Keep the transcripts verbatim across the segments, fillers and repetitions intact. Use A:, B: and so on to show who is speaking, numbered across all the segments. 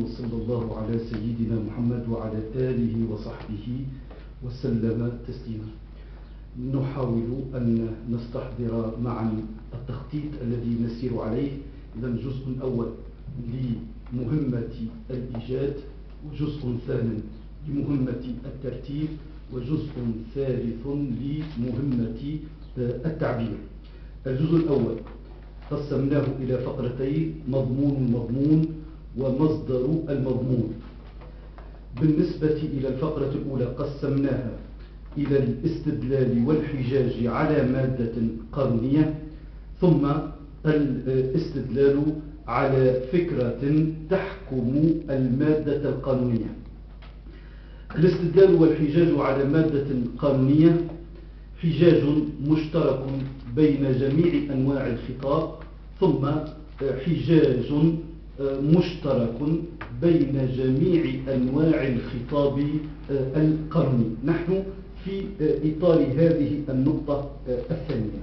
A: وصلى الله على سيدنا محمد وعلى آله وصحبه وسلم تسليما. نحاول أن نستحضر معا التخطيط الذي نسير عليه. إذا الجزء الأول لمهمة الإيجاد، وجزء ثاني لمهمة الترتيب، وجزء ثالث لمهمة التعبير. الجزء الأول قسمناه إلى فقرتين: مضمون المضمون ومصدر المضمون. بالنسبة إلى الفقرة الأولى قسمناها إلى الاستدلال والحجاج على مادة قانونية، ثم الاستدلال على فكرة تحكم المادة القانونية. الاستدلال والحجاج على مادة قانونية حجاج مشترك بين جميع أنواع الخطاب، ثم حجاج مشترك بين جميع أنواع الخطاب القانوني. نحن في إطار هذه النقطة الثانية.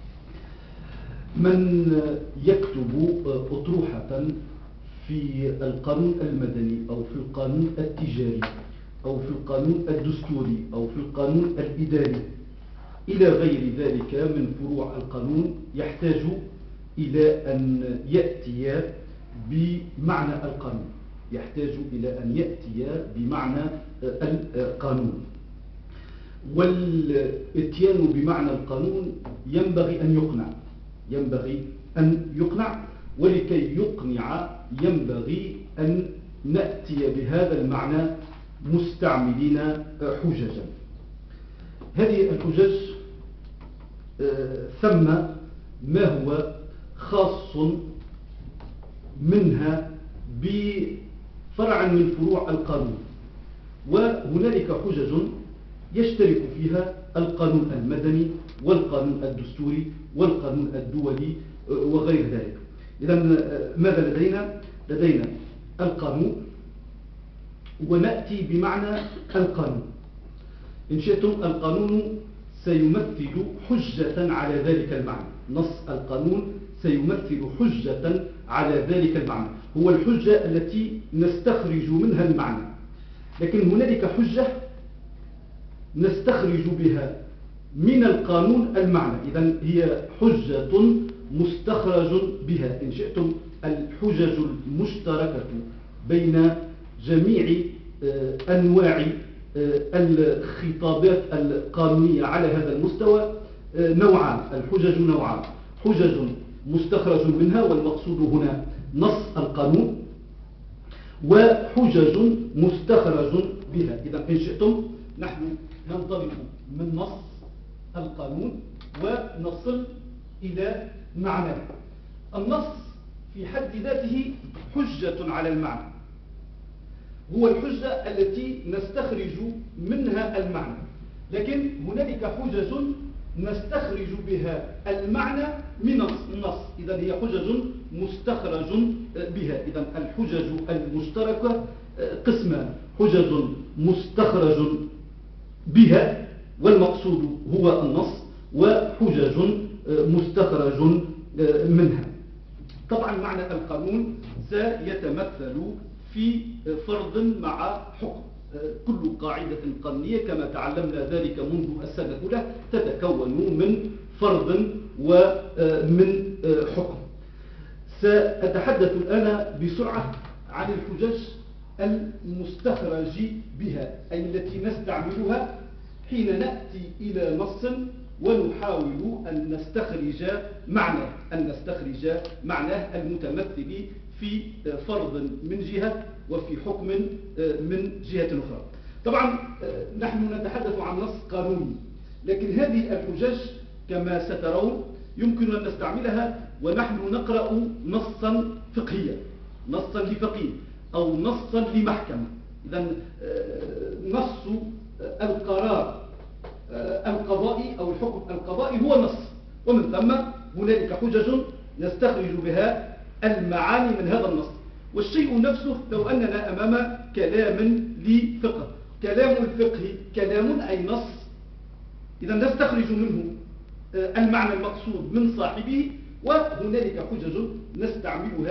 A: من يكتب أطروحة في القانون المدني أو في القانون التجاري أو في القانون الدستوري أو في القانون الإداري إلى غير ذلك من فروع القانون يحتاج إلى أن يأتي بمعنى القانون يحتاج إلى أن يأتي بمعنى القانون. والاتيان بمعنى القانون ينبغي أن يقنع ينبغي أن يقنع ولكي يقنع ينبغي أن نأتي بهذا المعنى مستعملين حججا. هذه الحجج ثم ما هو خاص منها بفرع من فروع القانون، وهنالك حجج يشترك فيها القانون المدني والقانون الدستوري والقانون الدولي وغير ذلك. إذا ماذا لدينا؟ لدينا القانون، ونأتي بمعنى القانون. إن شئتم القانون سيمثل حجة على ذلك المعنى. نص القانون سيمثل حجة على ذلك المعنى، هو الحجة التي نستخرج منها المعنى. لكن هنالك حجة نستخرج بها من القانون المعنى، إذن هي حجة مستخرج بها. إن شئتم الحجج المشتركة بين جميع أنواع الخطابات القانونية على هذا المستوى نوعان. الحجج نوعان: حجج مستخرج منها، والمقصود هنا نص القانون، وحجج مستخرج بها. إذا إن شئتم نحن ننطلق من نص القانون ونصل إلى معناه. النص في حد ذاته حجة على المعنى، هو الحجة التي نستخرج منها المعنى. لكن هنالك حجج نستخرج بها المعنى من النص، إذن هي حجج مستخرج بها. إذن الحجج المشتركة قسمان: حجج مستخرج بها والمقصود هو النص، وحجج مستخرج منها. طبعا معنى القانون سيتمثل في فرض مع حكم. كل قاعدة قانونية كما تعلمنا ذلك منذ السنة الأولى تتكون من فرض ومن حكم. سأتحدث الآن بسرعة عن الحجج المستخرج بها، أي التي نستعملها حين نأتي إلى نص ونحاول أن نستخرج معناه أن نستخرج معناه المتمثل في فرض من جهة وفي حكم من جهة أخرى. طبعا نحن نتحدث عن نص قانوني، لكن هذه الحجج كما سترون يمكن أن نستعملها ونحن نقرأ نصا فقهيا، نصا لفقيه أو نصا لمحكمة. إذن نص القرار القضائي أو الحكم القضائي هو نص، ومن ثم هنالك حجج نستخرج بها المعاني من هذا النص. والشيء نفسه لو أننا أمام كلام لفقه، كلام الفقه كلام أي نص، إذا نستخرج منه المعنى المقصود من صاحبه، وهنالك حجج نستعملها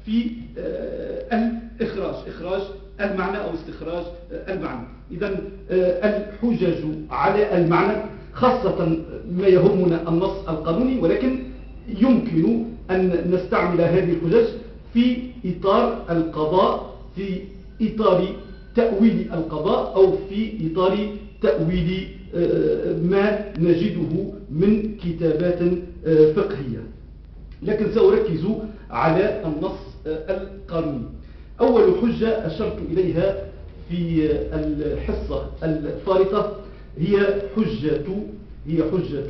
A: في الإخراج، إخراج المعنى أو استخراج المعنى. إذن الحجج على المعنى خاصة ما يهمنا النص القانوني، ولكن يمكن أن نستعمل هذه الحجج في إطار القضاء، في إطار تأويل القضاء، أو في إطار تأويل ما نجده من كتابات فقهية. لكن سأركز على النص القانوني. أول حجة أشرت إليها في الحصة الفارطة هي حجة هي حجة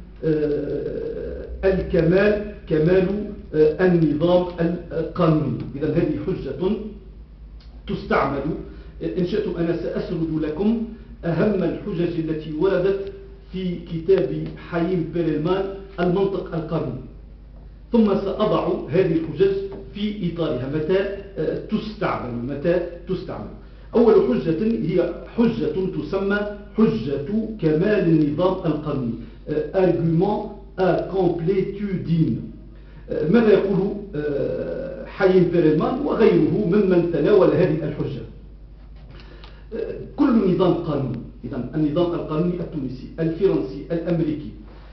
A: الكمال، كمال النظام القانوني. إذا هذه حجة تستعمل. إن شئتم أنا سأسرد لكم أهم الحجج التي وردت في كتاب حييم بيرلمان المنطق القانوني، ثم سأضع هذه الحجج في إطارها متى تستعمل متى تستعمل. أول حجة هي حجة تسمى حجة كمال النظام القانوني، argument à complétude. ماذا يقول حييم بيرلمان وغيره ممن تناول هذه الحجة؟ كل نظام قانوني، إذن النظام القانوني التونسي، الفرنسي، الأمريكي،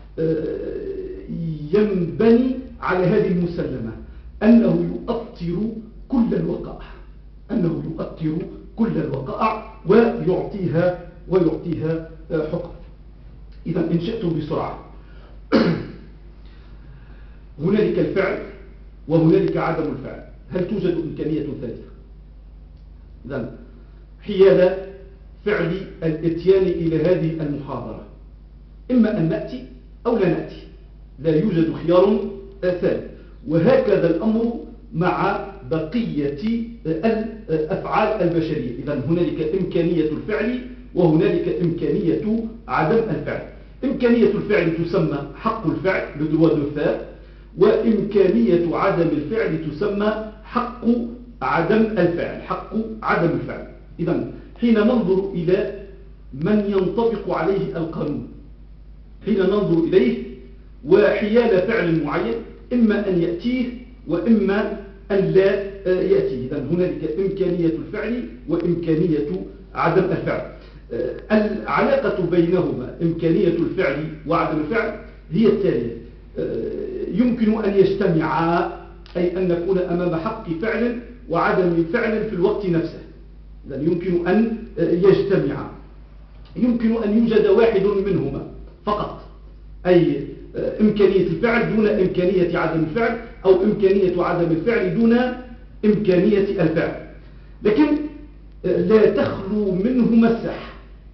A: ينبني على هذه المسلمة أنه يؤطر كل الوقائع أنه يؤطر كل الوقائع ويعطيها ويعطيها حكم. إذا إن شئتم بسرعة، هنالك الفعل وهنالك عدم الفعل. هل توجد إمكانية ثالثة؟ إذن حيال فعل الاتيان إلى هذه المحاضرة إما أن نأتي أو لا نأتي، لا يوجد خيار ثالث. وهكذا الأمر مع بقية الأفعال البشرية. إذن هنالك إمكانية الفعل وهنالك إمكانية عدم الفعل. إمكانية الفعل تسمى حق الفعل le droit de faire، وإمكانية عدم الفعل تسمى حق عدم الفعل حق عدم الفعل. إذن حين ننظر إلى من ينطبق عليه القانون، حين ننظر إليه وحيال فعل معين إما أن يأتيه وإما أن لا يأتيه. إذن هنالك إمكانية الفعل وإمكانية عدم الفعل. العلاقة بينهما إمكانية الفعل وعدم الفعل هي التالية: يمكن أن يجتمعا، أي أن نكون أمام حق فعل وعدم فعل في الوقت نفسه. إذن يمكن أن يجتمعا، يمكن أن يوجد واحد منهما فقط، أي إمكانية الفعل دون إمكانية عدم الفعل، أو إمكانية عدم الفعل دون إمكانية الفعل، لكن لا تخلو منهما الصحة.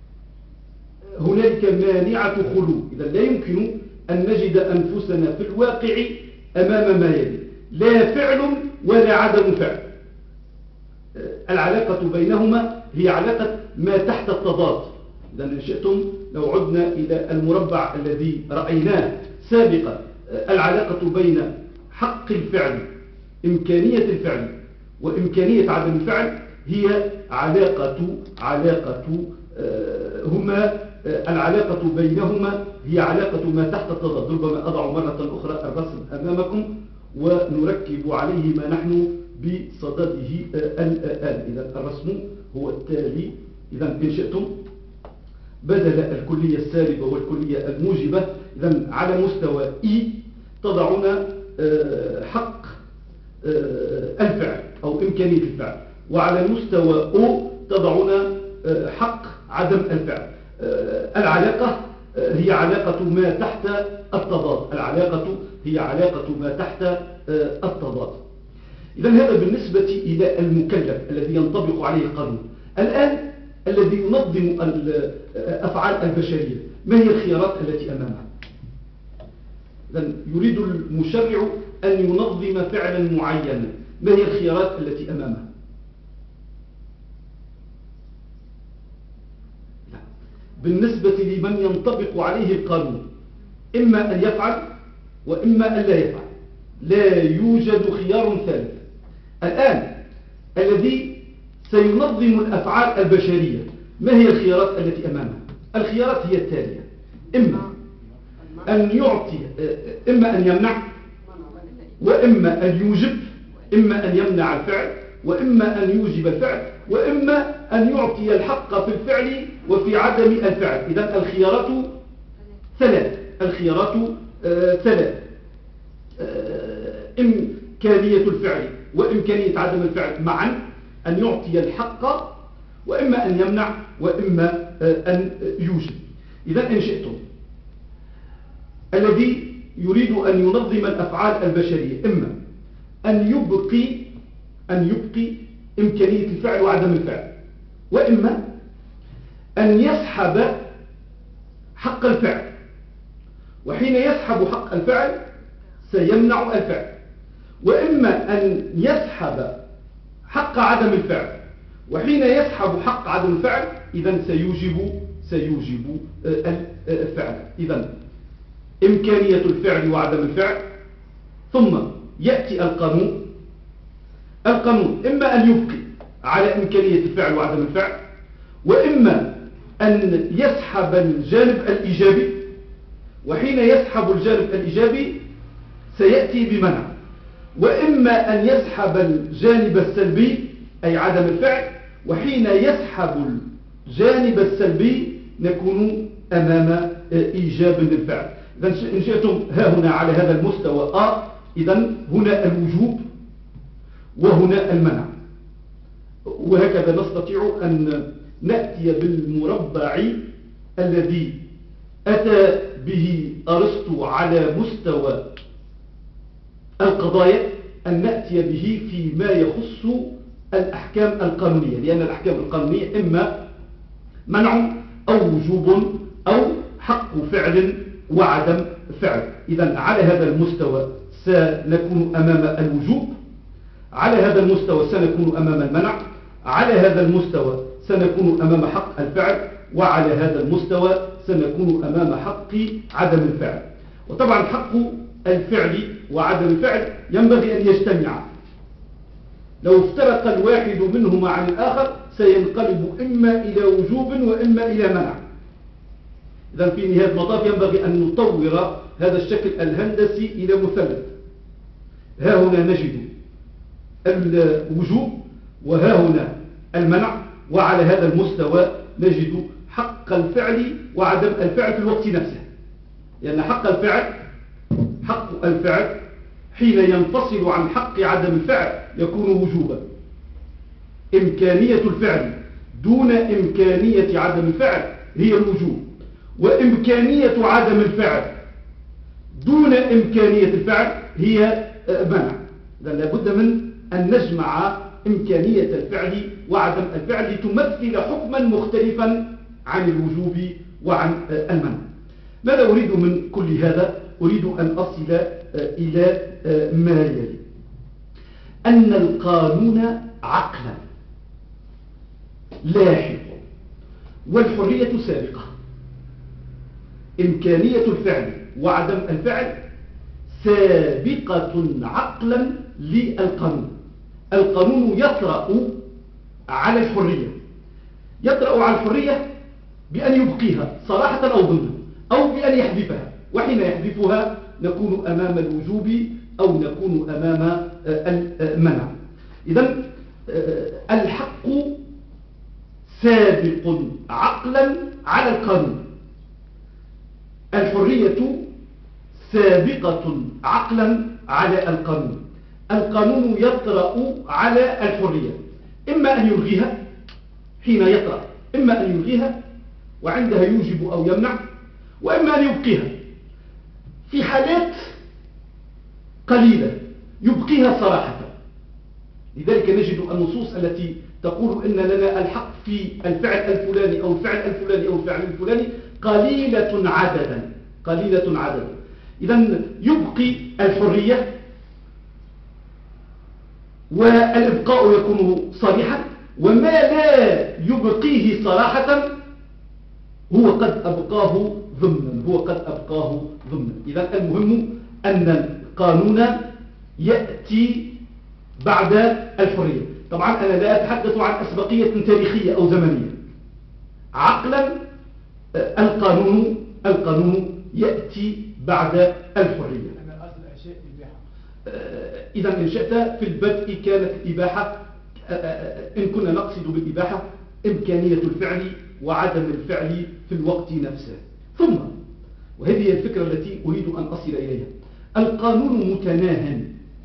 A: هنالك مانعة خلو. إذا لا يمكن أن نجد أنفسنا في الواقع أمام ما يلي: لا فعل ولا عدم فعل. العلاقة بينهما هي علاقة ما تحت التضاد. إذا إن شئتم لو عدنا إلى المربع الذي رأيناه سابقا، العلاقة بين حق الفعل، إمكانية الفعل، وإمكانية عدم الفعل هي علاقة علاقة هما العلاقة بينهما هي علاقة ما تحت التضاد. ربما أضع مرة أخرى الرسم أمامكم ونركب عليه ما نحن بصدده الآن. إذا الرسم هو التالي. إذا إن شئتم بدل الكلية السالبة والكلية الموجبة، إذا على مستوى E تضعون حق الفعل أو إمكانية الفعل، وعلى مستوى O تضعون حق عدم الفعل. العلاقة هي علاقة ما تحت التضاد العلاقة هي علاقة ما تحت التضاد. إذا هذا بالنسبة إلى المكلف الذي ينطبق عليه القانون. الآن الذي ينظم الأفعال البشرية، ما هي الخيارات التي أمامه؟ إذن يريد المشرع أن ينظم فعلا معينا، ما هي الخيارات التي أمامه؟ بالنسبة لمن ينطبق عليه القانون، إما أن يفعل وإما أن لا يفعل، لا يوجد خيار ثالث. الآن الذي سينظم الأفعال البشرية، ما هي الخيارات التي أمامه؟ الخيارات هي التالية: إما أن يعطي، إما أن يمنع، وإما أن يوجب، إما أن يمنع الفعل، وإما أن يوجب الفعل، وإما أن يعطي الحق في الفعل وفي عدم الفعل. إذن الخيارات ثلاث الخيارات آه ثلاث آه إمكانية الفعل وإمكانية عدم الفعل معا، أن يعطي الحق، وإما أن يمنع، وإما آه أن يوجب. إذن إن شئتم، الذي يريد أن ينظم الأفعال البشرية إما أن يبقي أن يبقي إمكانية الفعل وعدم الفعل، وإما أن يسحب حق الفعل، وحين يسحب حق الفعل سيمنع الفعل، وإما أن يسحب حق عدم الفعل، وحين يسحب حق عدم الفعل إذن سيوجب سيوجب الفعل. إذن إمكانية الفعل وعدم الفعل، ثم يأتي القانون. القانون إما أن يبقي على إمكانية الفعل وعدم الفعل، وإما أن يسحب الجانب الإيجابي، وحين يسحب الجانب الإيجابي سيأتي بمنع، وإما أن يسحب الجانب السلبي أي عدم الفعل، وحين يسحب الجانب السلبي نكون أمام إيجاب للفعل. إن شئتم ها هنا على هذا المستوى آ، إذن هنا الوجوب وهنا المنع، وهكذا نستطيع أن نأتي بالمربع الذي أتى به أرسطو على مستوى القضايا، أن نأتي به فيما يخص الأحكام القانونية، لأن الأحكام القانونية إما منع أو وجوب أو حق فعل وعدم فعل. إذن على هذا المستوى سنكون أمام الوجوب، على هذا المستوى سنكون أمام المنع، على هذا المستوى سنكون أمام حق الفعل، وعلى هذا المستوى سنكون أمام حق عدم الفعل. وطبعا حق الفعل وعدم الفعل ينبغي أن يجتمعا، لو افترق الواحد منهما عن الآخر سينقلب إما إلى وجوب وإما إلى منع. إذن في نهاية المطاف ينبغي أن نطور هذا الشكل الهندسي إلى مثلث. ها هنا نجد الوجوب، وها هنا المنع، وعلى هذا المستوى نجد حق الفعل وعدم الفعل في الوقت نفسه، لأن حق الفعل حق الفعل حين ينفصل عن حق عدم الفعل يكون وجوبا. إمكانية الفعل دون إمكانية عدم الفعل هي الوجوب، وإمكانية عدم الفعل دون إمكانية الفعل هي منع. إذن لابد من أن نجمع إمكانية الفعل وعدم الفعل لتمثل حكما مختلفا عن الوجوب وعن المنع. ماذا أريد من كل هذا؟ أريد أن أصل إلى ما يلي: أن القانون عقلا لاحق والحرية سابقة. إمكانية الفعل وعدم الفعل سابقة عقلا للقانون. القانون يطرأ على الحرية، يطرأ على الحرية بأن يبقيها صراحة أو ضمنا، أو بأن يحذفها، وحين يحذفها نكون أمام الوجوب أو نكون أمام المنع. إذن الحق سابق عقلا على القانون، الحرية سابقة عقلا على القانون. القانون يطرأ على الحرية، إما أن يلغيها حين يطرأ، إما أن يلغيها وعندها يوجب أو يمنع، وإما أن يبقيها في حالات قليلة يبقيها صراحة. لذلك نجد النصوص التي تقول إن لنا الحق في الفعل الفلاني أو الفعل الفلاني أو الفعل الفلاني قليلة عددا قليلة عددا. إذن يبقي الحرية والإبقاء يكون صريحا، وما لا يبقيه صراحة هو قد أبقاه ضمنا هو قد أبقاه ضمنا. إذن المهم أن القانون يأتي بعد الحرية. طبعا أنا لا أتحدث عن أسبقية تاريخية أو زمنية. عقلا القانون القانون يأتي بعد الحرية. إذا إن شئت في البدء كانت الإباحة، إن كنا نقصد بالإباحة إمكانية الفعل وعدم الفعل في الوقت نفسه. ثم وهذه الفكرة التي أريد أن أصل إليها، القانون متناهٍ.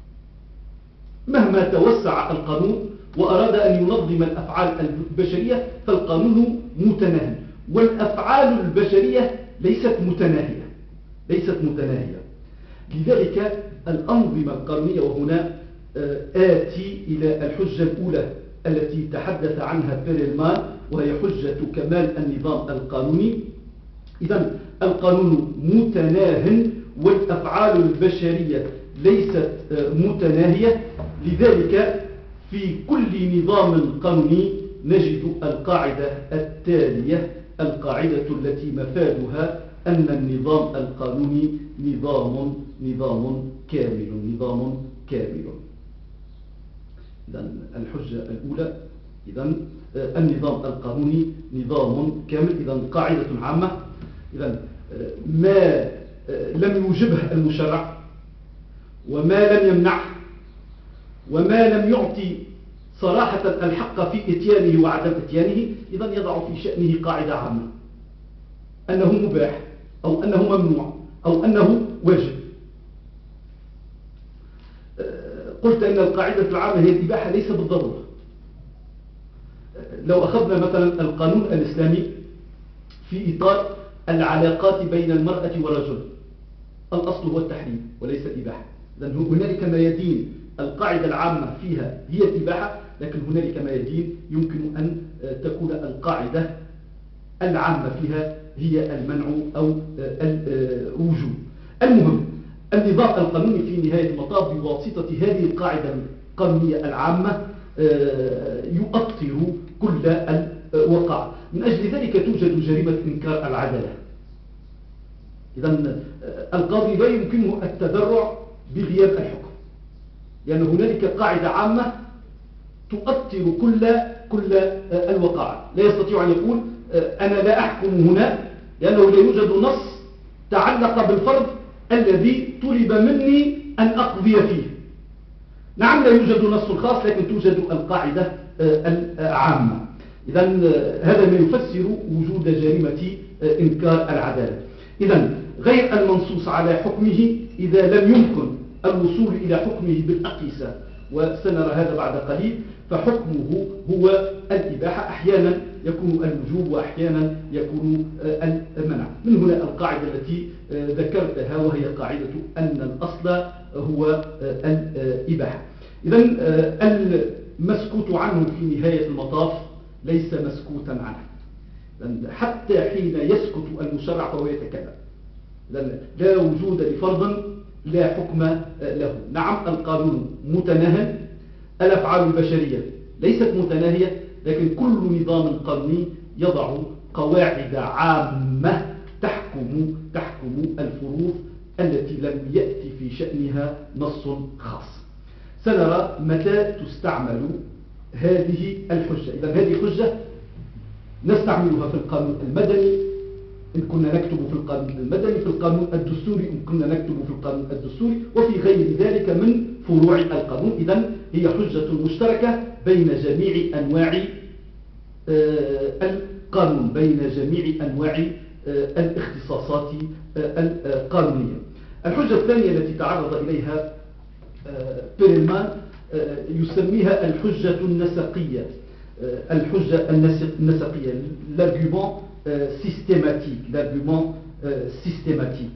A: مهما توسع القانون وأراد أن ينظم الأفعال البشرية فالقانون متناهٍ، والأفعال البشرية ليست متناهية ليست متناهية لذلك الأنظمة القانونية، وهنا آتي إلى الحجة الأولى التي تحدث عنها بيرلمان، وهي حجة كمال النظام القانوني. إذن القانون متناهٍ والأفعال البشرية ليست متناهية، لذلك في كل نظام قانوني نجد القاعدة التالية، القاعدة التي مفادها أن النظام القانوني نظام نظام كامل نظام كامل. إذن الحجة الأولى، إذن النظام القانوني نظام كامل. إذن قاعدة عامة، إذن ما لم يوجبه المشرع وما لم يمنعه وما لم يعطي صراحة الحق في إتيانه وعدم إتيانه، إذن يضع في شأنه قاعدة عامة أنه مباح أو أنه ممنوع أو أنه واجب. قلت أن القاعدة العامة هي الإباحة ليس بالضرورة. لو أخذنا مثلا القانون الإسلامي في إطار العلاقات بين المرأة والرجل، الأصل هو التحريم وليس الإباحة. لأن هنالك ميادين القاعدة العامة فيها هي الإباحة، لكن هنالك ميادين يمكن أن تكون القاعدة العامة فيها هي المنع أو الوجوب. المهم النظام القانوني في نهاية المطاف بواسطة هذه القاعدة القانونية العامة يؤطر كل الوقائع. من أجل ذلك توجد جريمة إنكار العدالة. إذن القاضي لا يمكنه التذرع بغياب الحكم، لأن هنالك قاعدة عامة تؤطر كل كل الوقائع. لا يستطيع أن يقول أنا لا أحكم هنا لأنه لا يوجد نص تعلق بالفرض الذي طلب مني أن أقضي فيه. نعم لا يوجد نص خاص، لكن توجد القاعدة العامة. إذن هذا ما يفسر وجود جريمة إنكار العدالة. إذن غير المنصوص على حكمه إذا لم يمكن الوصول إلى حكمه بالأقيسة، وسنرى هذا بعد قليل، فحكمه هو الإباحة. أحيانا يكون الوجوب وأحيانا يكون المنع. من هنا القاعدة التي ذكرتها، وهي قاعدة أن الأصل هو الإباحة. إذن المسكوت عنه في نهاية المطاف ليس مسكوتا عنه، حتى حين يسكت المشرع فهو يتكلم. لا وجود لفرض لا حكم له. نعم القانون متناهٍ، الأفعال البشرية ليست متناهية، لكن كل نظام قانوني يضع قواعد عامة تحكم تحكم الفروض التي لم يأتي في شأنها نص خاص. سنرى متى تستعمل هذه الحجة. إذن هذه الحجة نستعملها في القانون المدني إن كنا نكتب في القانون المدني، في القانون الدستوري إن كنا نكتب في القانون الدستوري، وفي غير ذلك من فروع القانون. إذن هي حجة مشتركة بين جميع أنواع القانون، بين جميع أنواع الاختصاصات القانونية. الحجة الثانية التي تعرض إليها بيرلمان يسميها الحجة النسقية. الحجة النسقية l'argument systématique l'argument systématique.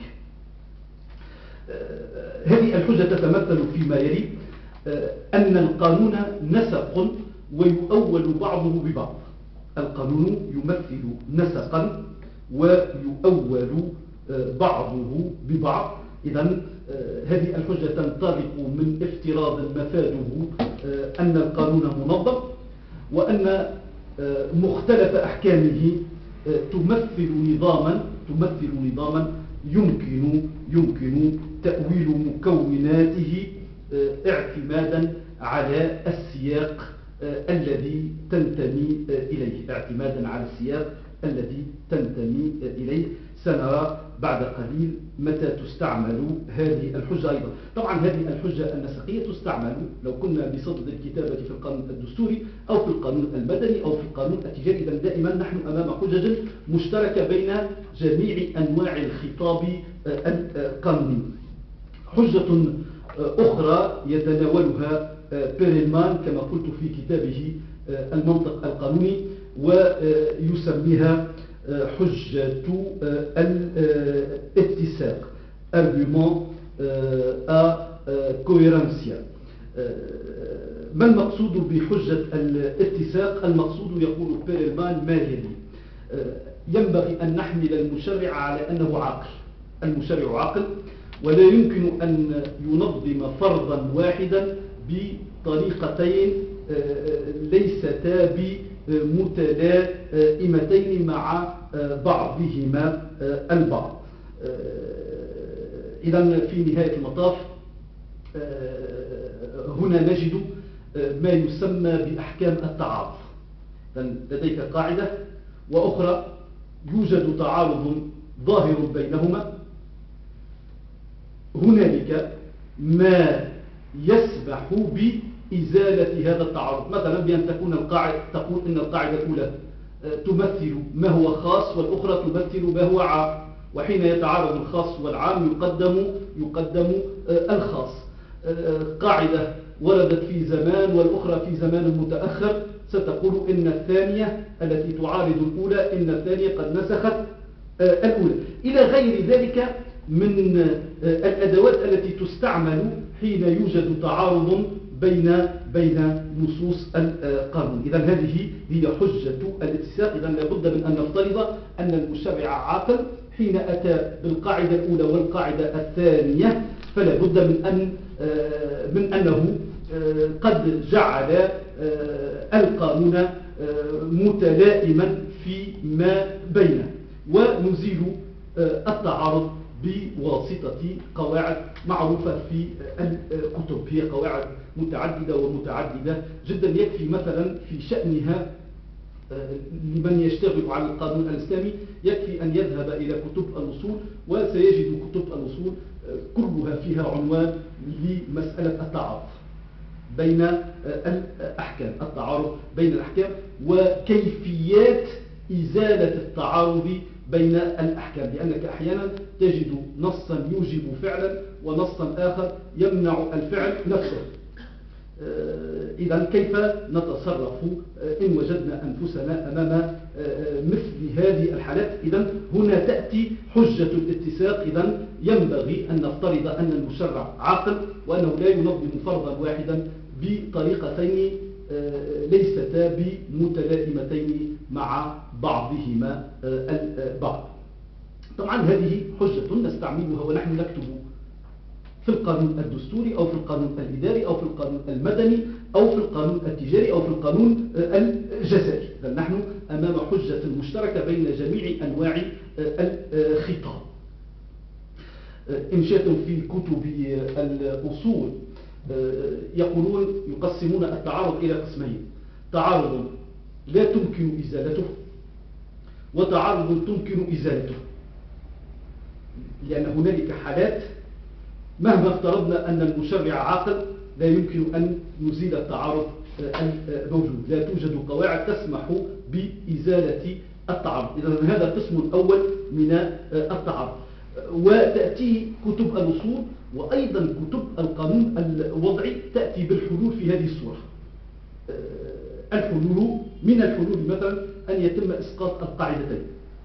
A: هذه الحجة تتمثل فيما يلي: أن القانون نسق ويؤول بعضه ببعض. القانون يمثل نسقا ويؤول بعضه ببعض. إذن هذه الحجة تنطلق من افتراض مفاده أن القانون منظم، وأن مختلف أحكامه تمثل نظاما تمثل نظاما يمكن يمكن تأويل مكوناته اعتمادا على السياق الذي تنتمي إليه اعتمادا على السياق الذي تنتمي إليه. سنرى بعد قليل متى تستعمل هذه الحجة أيضا. طبعا هذه الحجة النسقية تستعمل لو كنا بصدد الكتابة في القانون الدستوري أو في القانون المدني أو في القانون التجاري. إذن دائما نحن أمام حجج مشتركة بين جميع أنواع الخطاب القانوني. حجة أخرى يتناولها بيرلمان كما قلت في كتابه المنطق القانوني ويسميها حجة الاتساق argument à cohérence. ما المقصود بحجة الاتساق؟ المقصود يقول بيرلمان ما يلي: ينبغي أن نحمل المشرع على أنه عاقل. المشرع عاقل ولا يمكن أن ينظم فرضا واحدا بطريقتين ليستا بمتلائمتين مع بعضهما البعض. إذن في نهاية المطاف هنا نجد ما يسمى بأحكام التعارض. لديك قاعدة وأخرى يوجد تعارض ظاهر بينهما، هنالك ما يسمح بإزالة هذا التعارض، مثلا بأن تكون القاعدة تقول إن القاعدة الأولى تمثل ما هو خاص والأخرى تمثل ما هو عام، وحين يتعارض الخاص والعام يقدم يقدم الخاص. قاعدة وردت في زمان والأخرى في زمان متأخر ستقول إن الثانية التي تعارض الأولى إن الثانية قد نسخت الأولى، إلى غير ذلك من الأدوات التي تستعمل حين يوجد تعارض بين بين نصوص القانون. إذن هذه هي حجة الاتساق. إذن لابد من أن نفترض أن المشرع عاقل حين أتى بالقاعدة الأولى والقاعدة الثانية، فلا بد من أن من أنه قد جعل القانون متلائما فيما بينه، ونزيل التعارض بواسطة قواعد معروفة في الكتب. هي قواعد متعددة ومتعددة جدا. يكفي مثلا في شأنها لمن يشتغل على القانون الإسلامي يكفي أن يذهب إلى كتب الأصول وسيجد كتب الأصول كلها فيها عنوان لمسألة التعارض بين الأحكام، التعارض بين الأحكام وكيفيات إزالة التعارض بين الأحكام، لأنك أحيانا تجد نصا يوجب فعلا ونصا آخر يمنع الفعل نفسه. إذن كيف نتصرف إن وجدنا أنفسنا أمام مثل هذه الحالات؟ إذن هنا تأتي حجة الاتساق. إذن ينبغي أن نفترض أن المشرع عاقل وأنه لا ينظم فرضا واحدا بطريقتين ليستا بمتلائمتين مع بعضهما البعض. طبعا هذه حجة نستعملها ونحن نكتب في القانون الدستوري أو في القانون الإداري أو في القانون المدني أو في القانون التجاري أو في القانون الجزائي. نحن أمام حجة مشتركة بين جميع أنواع الخطاب. إن شئتم في كتب الأصول يقولون يقسمون التعارض إلى قسمين: تعارض لا تمكن إزالته وتعارض تمكن إزالته. لأن هنالك حالات مهما افترضنا أن المشرع عاقل لا يمكن أن نزيل التعارض الموجود، لا توجد قواعد تسمح بإزالة التعارض. إذن هذا القسم الأول من التعارض. وتأتي كتب الأصول وأيضا كتب القانون الوضعي تأتي بالحلول في هذه الصورة. الحلول من الحلول مثلا أن يتم إسقاط القاعدتين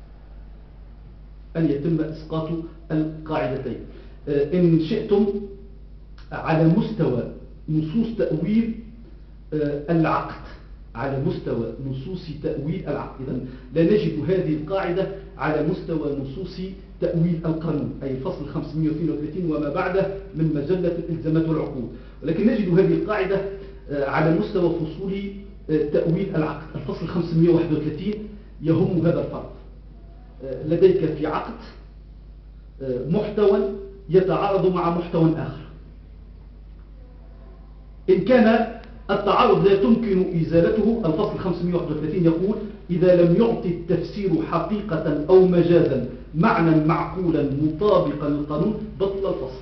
A: أن يتم إسقاط القاعدتين إن شئتم على مستوى نصوص تأويل العقد، على مستوى نصوص تأويل العقد. إذن لا نجد هذه القاعدة على مستوى نصوص تأويل القانون، أي الفصل خمسمائة واثنين وثلاثين وما بعده من مجلة الإلزامات والعقود، ولكن نجد هذه القاعدة على مستوى فصول تأويل العقد. الفصل خمسمائة وواحد وثلاثين يهم هذا الفرق. لديك في عقد محتوى يتعارض مع محتوى آخر. إن كان التعارض لا تمكن إزالته. الفصل خمسمائة وواحد وثلاثين يقول: إذا لم يعطي التفسير حقيقة أو مجازا معنى معقولا مطابقا للقانون بطل الفصل.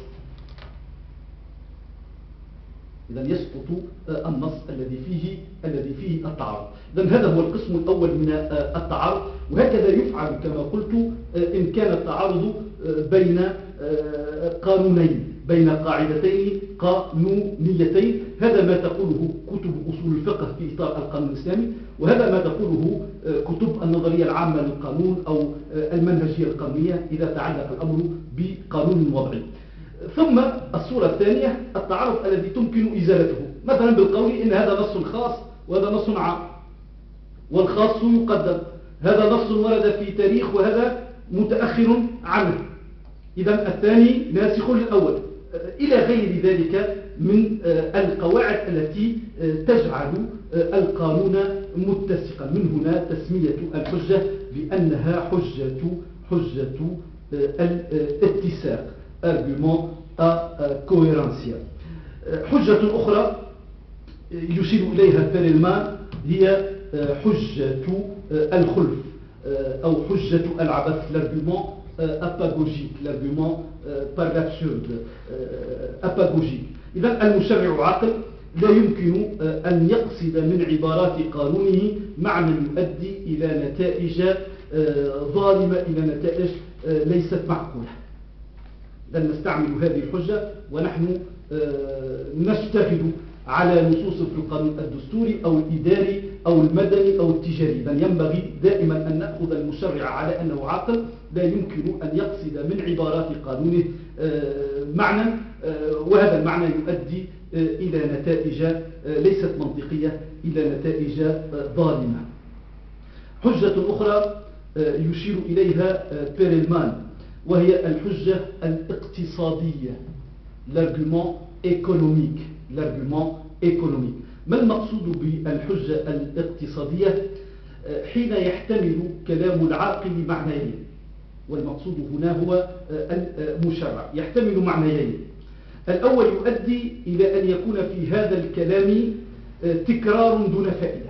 A: إذا يسقط النص الذي فيه الذي فيه التعارض. إذا هذا هو القسم الأول من التعارض، وهكذا يفعل كما قلت إن كان التعارض بين قانونين، بين قاعدتين قانونيتين. هذا ما تقوله كتب أصول الفقه في إطار القانون الإسلامي، وهذا ما تقوله كتب النظرية العامة للقانون أو المنهجية القانونية إذا تعلق الأمر بقانون وضعي. ثم الصورة الثانية التعارض الذي تمكن إزالته، مثلا بالقول إن هذا نص خاص وهذا نص عام، والخاص يقدم، هذا نص ورد في تاريخ وهذا متأخر عنه، إذا الثاني ناسخ للأول، إلى غير ذلك من القواعد التي تجعل القانون متسقا. من هنا تسمية الحجة بأنها حجة حجة الاتساق، argument à cohérence. حجة أخرى يشير إليها بيرلمان هي حجة الخلف أو حجة العبث، l'argument apagogique, l'argument par l'absurde apagogique. إذا المشرع عاقل لا يمكن أن يقصد من عبارات قانونه معنى يؤدي إلى نتائج ظالمة، إلى نتائج ليست معقولة. لن نستعمل هذه الحجة ونحن نشتغل على نصوص في القانون الدستوري أو الإداري أو المدني أو التجاري. بل ينبغي دائما أن نأخذ المشرع على أنه عاقل، لا يمكن أن يقصد من عبارات قانونه معنى وهذا المعنى يؤدي إلى نتائج ليست منطقية، إلى نتائج ظالمة. حجة أخرى يشير إليها بيرلمان وهي الحجة الاقتصادية، l'argument économique. l'argument économique. ما المقصود بالحجة الاقتصادية؟ حين يحتمل كلام العاقل معنيين، والمقصود هنا هو المشرع، يحتمل معنيين. الأول يؤدي إلى أن يكون في هذا الكلام تكرار دون فائدة،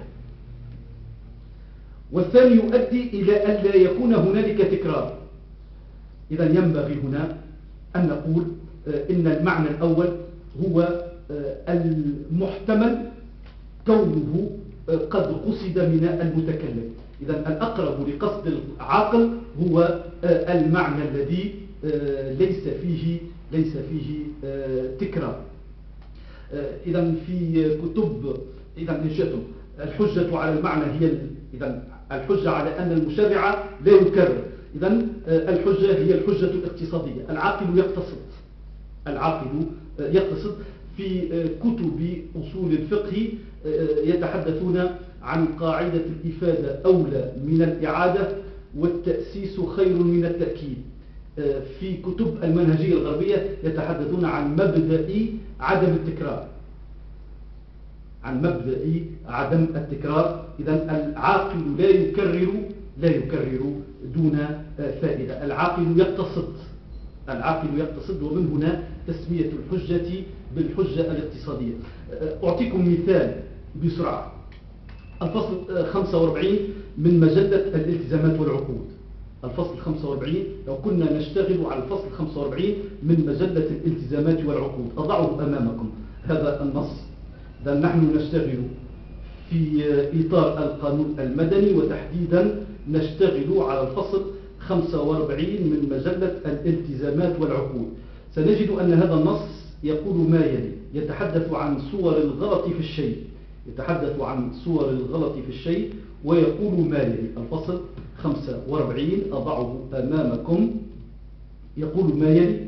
A: والثاني يؤدي إلى أن لا يكون هنالك تكرار. إذا ينبغي هنا أن نقول إن المعنى الأول هو المحتمل كونه قد قصد من المتكلم. إذا الأقرب لقصد العاقل هو المعنى الذي ليس فيه ليس فيه تكرار. إذا في كتب إذا إن شئتم الحجة على المعنى هي إذا الحجة على أن المشرع لا يكرر. إذا الحجة هي الحجة الاقتصادية، العاقل يقتصد العاقل يقتصد. في كتب أصول الفقه يتحدثون عن قاعدة الإفادة أولى من الإعادة، والتأسيس خير من التأكيد. في كتب المنهجية الغربية يتحدثون عن مبدأ عدم التكرار، عن مبدأ عدم التكرار. إذا العاقل لا يكرر لا يكرر دون فائدة، العاقل يقتصد العاقل يقتصد ومن هنا تسمية الحجة بالحجة الاقتصادية. أعطيكم مثال بسرعة. الفصل خمسة وأربعين من مجلة الالتزامات والعقود، الفصل خمسة وأربعين لو كنا نشتغل على الفصل خمسة وأربعين من مجلة الالتزامات والعقود، أضعه أمامكم هذا النص. إذا نحن نشتغل في إطار القانون المدني، وتحديدا نشتغل على الفصل خمسة وأربعين من مجلة الالتزامات والعقود. سنجد أن هذا النص يقول ما يلي: يتحدث عن صور الغلط في الشيء يتحدث عن صور الغلط في الشيء ويقول ما يلي. الفصل خمسة وأربعين أضعه أمامكم، يقول ما يلي: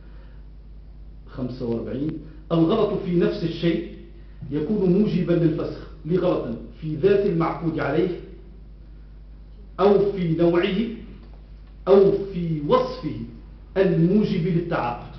A: خمسة وأربعين الغلط في نفس الشيء يكون موجبا للفسخ لغلط في ذات المعقود عليه أو في نوعه أو في وصفه الموجب للتعاقد.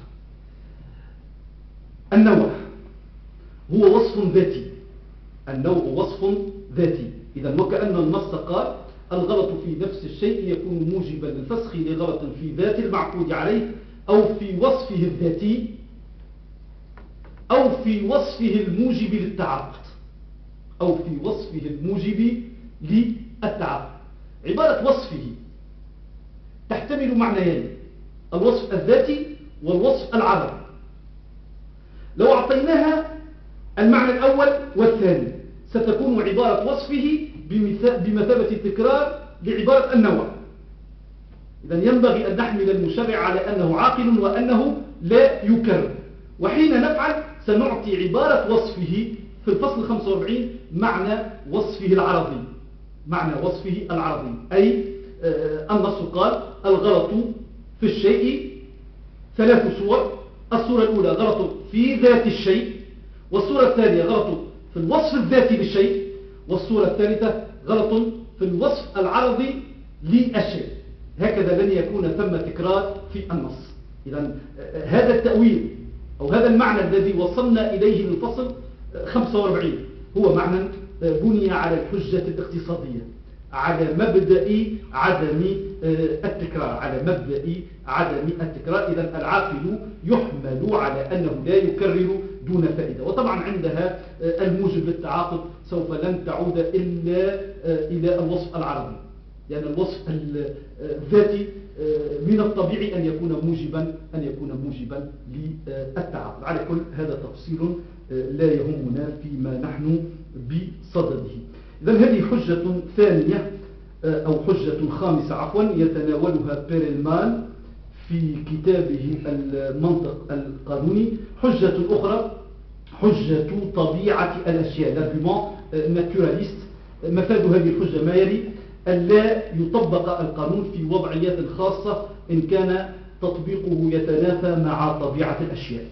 A: النوع هو وصف ذاتي النوع وصف ذاتي. إذا وكأن النص قال الغلط في نفس الشيء يكون موجبا للفسخ لغلط في ذات المعقود عليه أو في وصفه الذاتي أو في وصفه الموجب للتعاقد. أو في وصفه الموجب للتعاقد. عبارة وصفه تحتمل معنيين: الوصف الذاتي والوصف العرضي. لو أعطيناها المعنى الأول والثاني ستكون عبارة وصفه بمثابة التكرار لعبارة النوع. إذن ينبغي أن نحمل المشرع على أنه عاقل وأنه لا يكرر. وحين نفعل سنعطي عبارة وصفه في الفصل خمسة وأربعين معنى وصفه العرضي، معنى وصفه العرضي، أي النص قال: الغلط في الشيء ثلاث صور. الصورة الأولى غلط في ذات الشيء، والصورة الثانية غلط في الوصف الذاتي للشيء، والصورة الثالثة غلط في الوصف العرضي للشيء. هكذا لن يكون ثم تكرار في النص. إذن هذا التأويل أو هذا المعنى الذي وصلنا إليه من الفصل خمسة وأربعين هو معنى بني على الحجة الاقتصادية، على مبدأ عدم التكرار، على مبدأ عدم التكرار. إذن العاقل يحمل على أنه لا يكرر دون فائدة. وطبعا عندها الموجب للتعاقد سوف لن تعود إلا إلى الوصف العرضي، لأن يعني الوصف الذاتي من الطبيعي أن يكون موجبا أن يكون موجبا للتعاقد. على كل هذا تفصيل لا يهمنا فيما نحن بصدده. إذن هذه حجة ثانية أو حجة خامسة عفوا يتناولها بيرلمان في كتابه المنطق القانوني. حجة أخرى حجة طبيعة الأشياء، l'argument naturaliste. مفاد هذه الحجة ما يلي: ألا يطبق القانون في وضعيات خاصة إن كان تطبيقه يتنافى مع طبيعة الأشياء.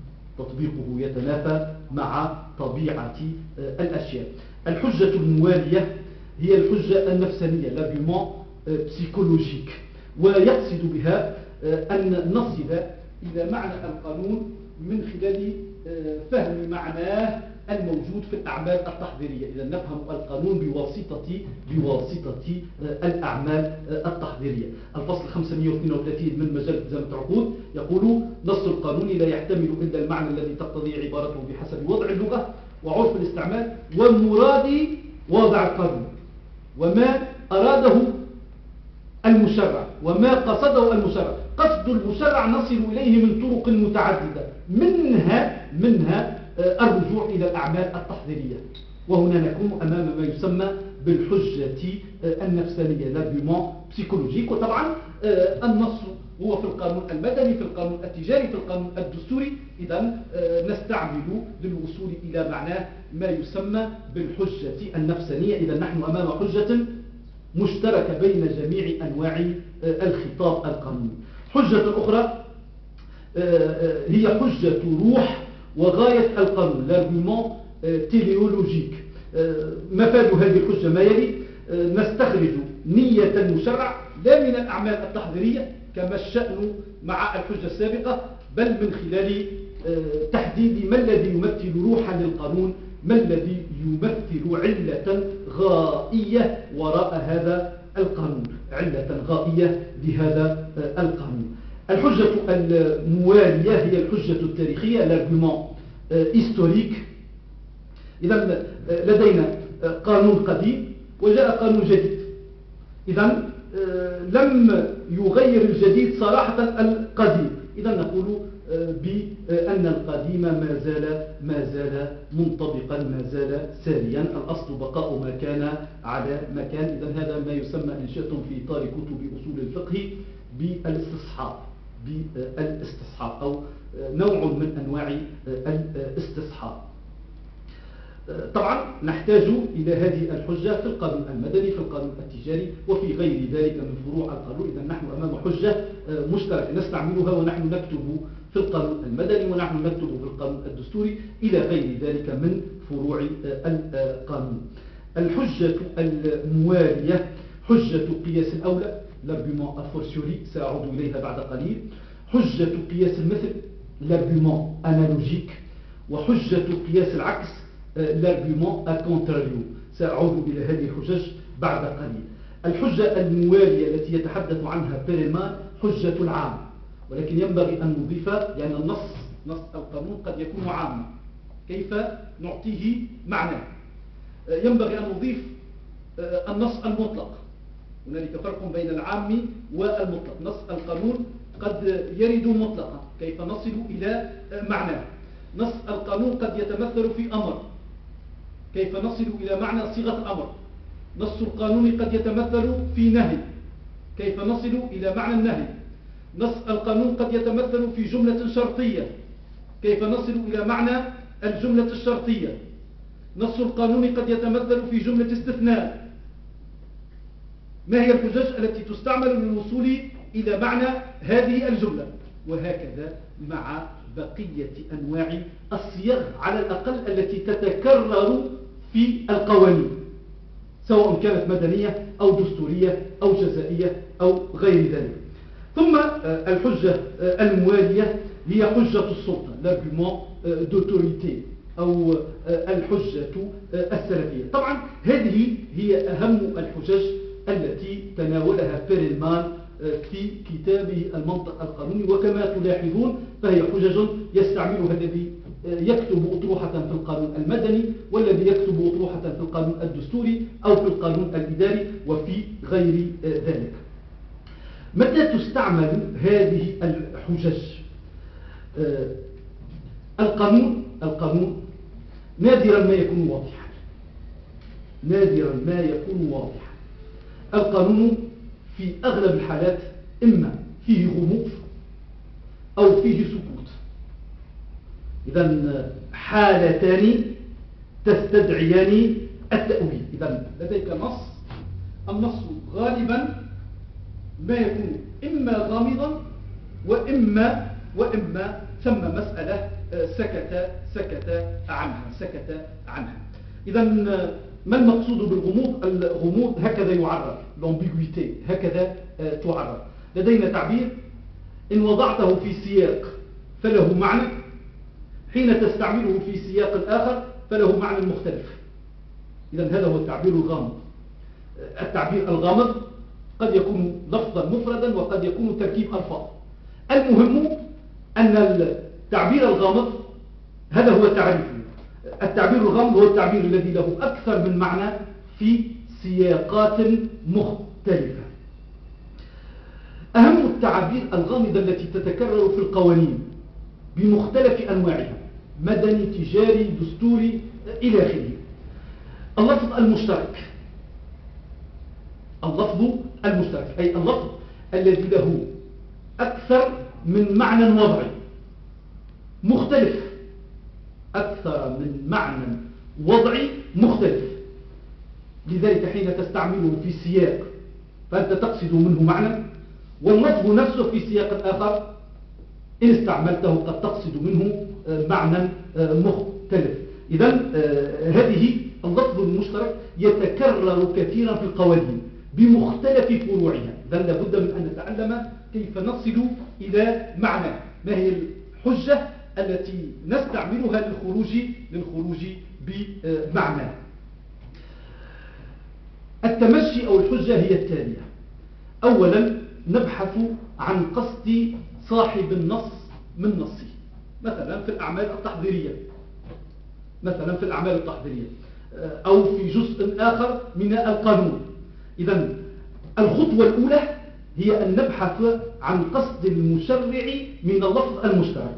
A: تطبيقه يتنافى مع طبيعة الأشياء. الحجة الموالية هي الحجة النفسانية، l'argument psychologique، ويقصد بها أن نصل إلى معنى القانون من خلال فهم معناه الموجود في الأعمال التحضيرية. إذا نفهم القانون بواسطة بواسطة الأعمال التحضيرية. الفصل خمسمائة واثنين وثلاثين من مجلة التزامات العقود يقول: نص القانون لا يحتمل إلا المعنى الذي تقتضي عبارته بحسب وضع اللغة وعرف الاستعمال ومراد واضع القانون، وما أراده المشرع وما قصده المشرع. قصد المشرع نصل إليه من طرق متعددة، منها منها الرجوع إلى الأعمال التحضيرية. وهنا نكون أمام ما يسمى بالحجة النفسانية، l'argument psychologique. وطبعا النص هو في القانون المدني، في القانون التجاري، في القانون الدستوري. إذن نستعمل للوصول إلى معناه ما يسمى بالحجة النفسانية. إذا نحن أمام حجة مشتركة بين جميع أنواع الخطاب القانوني. حجة أخرى هي حجة روح وغاية القانون، l'argument téléologique. مفاد هذه الحجة ما يلي: نستخرج نية المشرع لا من الأعمال التحضيرية كما الشأن مع الحجة السابقة، بل من خلال تحديد ما الذي يمثل روحا للقانون، ما الذي يمثل علة غائية وراء هذا القانون، علة غائية لهذا القانون. الحجة الموالية هي الحجة التاريخية، l'argument historique. إذا لدينا قانون قديم وجاء قانون جديد. إذا لم يغير الجديد صراحة القديم. إذا نقول بأن القديم ما زال ما زال منطبقا، ما زال ساريا. الأصل بقاء ما كان على ما كان. إذا هذا ما يسمى إن شئتم في إطار كتب أصول الفقه بالاستصحاب، بالاستصحاب أو نوع من أنواع الاستصحاب. طبعا نحتاج إلى هذه الحجة في القانون المدني، في القانون التجاري، وفي غير ذلك من فروع القانون. إذا نحن أمام حجة مشتركة نستعملها ونحن نكتب في القانون المدني ونحن نكتب في القانون الدستوري إلى غير ذلك من فروع القانون. الحجة الموالية حجة قياس الأولى، l'argument a fortiori، سأعود إليها بعد قليل. حجة قياس المثل، l'argument analogique. وحجة قياس العكس، l'argument a contrario. سأعود إلى هذه الحجج بعد قليل. الحجة الموالية التي يتحدث عنها بيرلمان حجة العام، ولكن ينبغي أن نضيف، لأن النص نص القانون قد يكون عاما، كيف نعطيه معنى.
B: ينبغي أن نضيف النص المطلق. هنالك فرق بين العام والمطلق. نص القانون قد يرد مطلقا، كيف نصل إلى معناه. نص القانون قد يتمثل في أمر، كيف نصل إلى معنى صيغة الأمر. نص القانون قد يتمثل في نهي، كيف نصل إلى معنى النهي. نص القانون قد يتمثل في جملة شرطية، كيف نصل إلى معنى الجملة الشرطية. نص القانون قد يتمثل في جملة استثناء. ما هي الحجج التي تستعمل للوصول إلى معنى هذه الجملة؟ وهكذا مع بقية أنواع الصيغ على الأقل التي تتكرر في القوانين، سواء كانت مدنية أو دستورية أو جزائية أو غير ذلك. ثم الحجة الموالية هي حجة السلطة، l'argument d'autorité أو الحجة السلفية. طبعا هذه هي أهم الحجج التي تناولها بيرلمان في كتابه المنطق القانوني، وكما تلاحظون فهي حجج يستعملها الذي يكتب أطروحة في القانون المدني، والذي يكتب أطروحة في القانون الدستوري أو في القانون الإداري وفي غير ذلك. متى تستعمل هذه الحجج؟ القانون القانون نادرا ما يكون واضحا، نادرا ما يكون واضحا. القانون في أغلب الحالات إما فيه غموض أو فيه سكوت. إذن حالتان تستدعيان التأويل. إذن لديك نص، النص غالبا ما يكون إما غامضا وإما وإما ثم مسألة سكت سكت عنها سكت عنها. إذن ما المقصود بالغموض؟ الغموض هكذا يعرف، l'ambiguïté هكذا تعرف. لدينا تعبير إن وضعته في سياق فله معنى، حين تستعمله في سياق آخر فله معنى مختلف. إذن هذا هو التعبير الغامض. التعبير الغامض قد يكون لفظا مفردا وقد يكون تركيب ألفاظ. المهم أن التعبير الغامض هذا هو تعريفه. التعبير الغامض هو التعبير الذي له أكثر من معنى في سياقات مختلفة. أهم التعابير الغامضة التي تتكرر في القوانين بمختلف أنواعها، مدني، تجاري، دستوري إلى آخره، اللفظ المشترك. اللفظ المشترك أي اللفظ الذي له أكثر من معنى وضعي مختلف، أكثر من معنى وضعي مختلف. لذلك حين تستعمله في سياق فأنت تقصد منه معنى، واللفظ نفسه في سياق آخر إن استعملته قد تقصد منه معنى مختلف. إذن هذه اللفظ المشترك يتكرر كثيرا في القوانين بمختلف فروعها. إذن لابد من أن نتعلم كيف نصل إلى معنى. ما هي الحجة التي نستعملها للخروج للخروج بمعنى؟ التمشي أو الحجة هي التالية. أولا نبحث عن قصد صاحب النص من نصه، مثلا في الأعمال التحضيرية، مثلا في الأعمال التحضيرية أو في جزء آخر من القانون. إذن الخطوة الأولى هي أن نبحث عن قصد المشرع من اللفظ المشترك.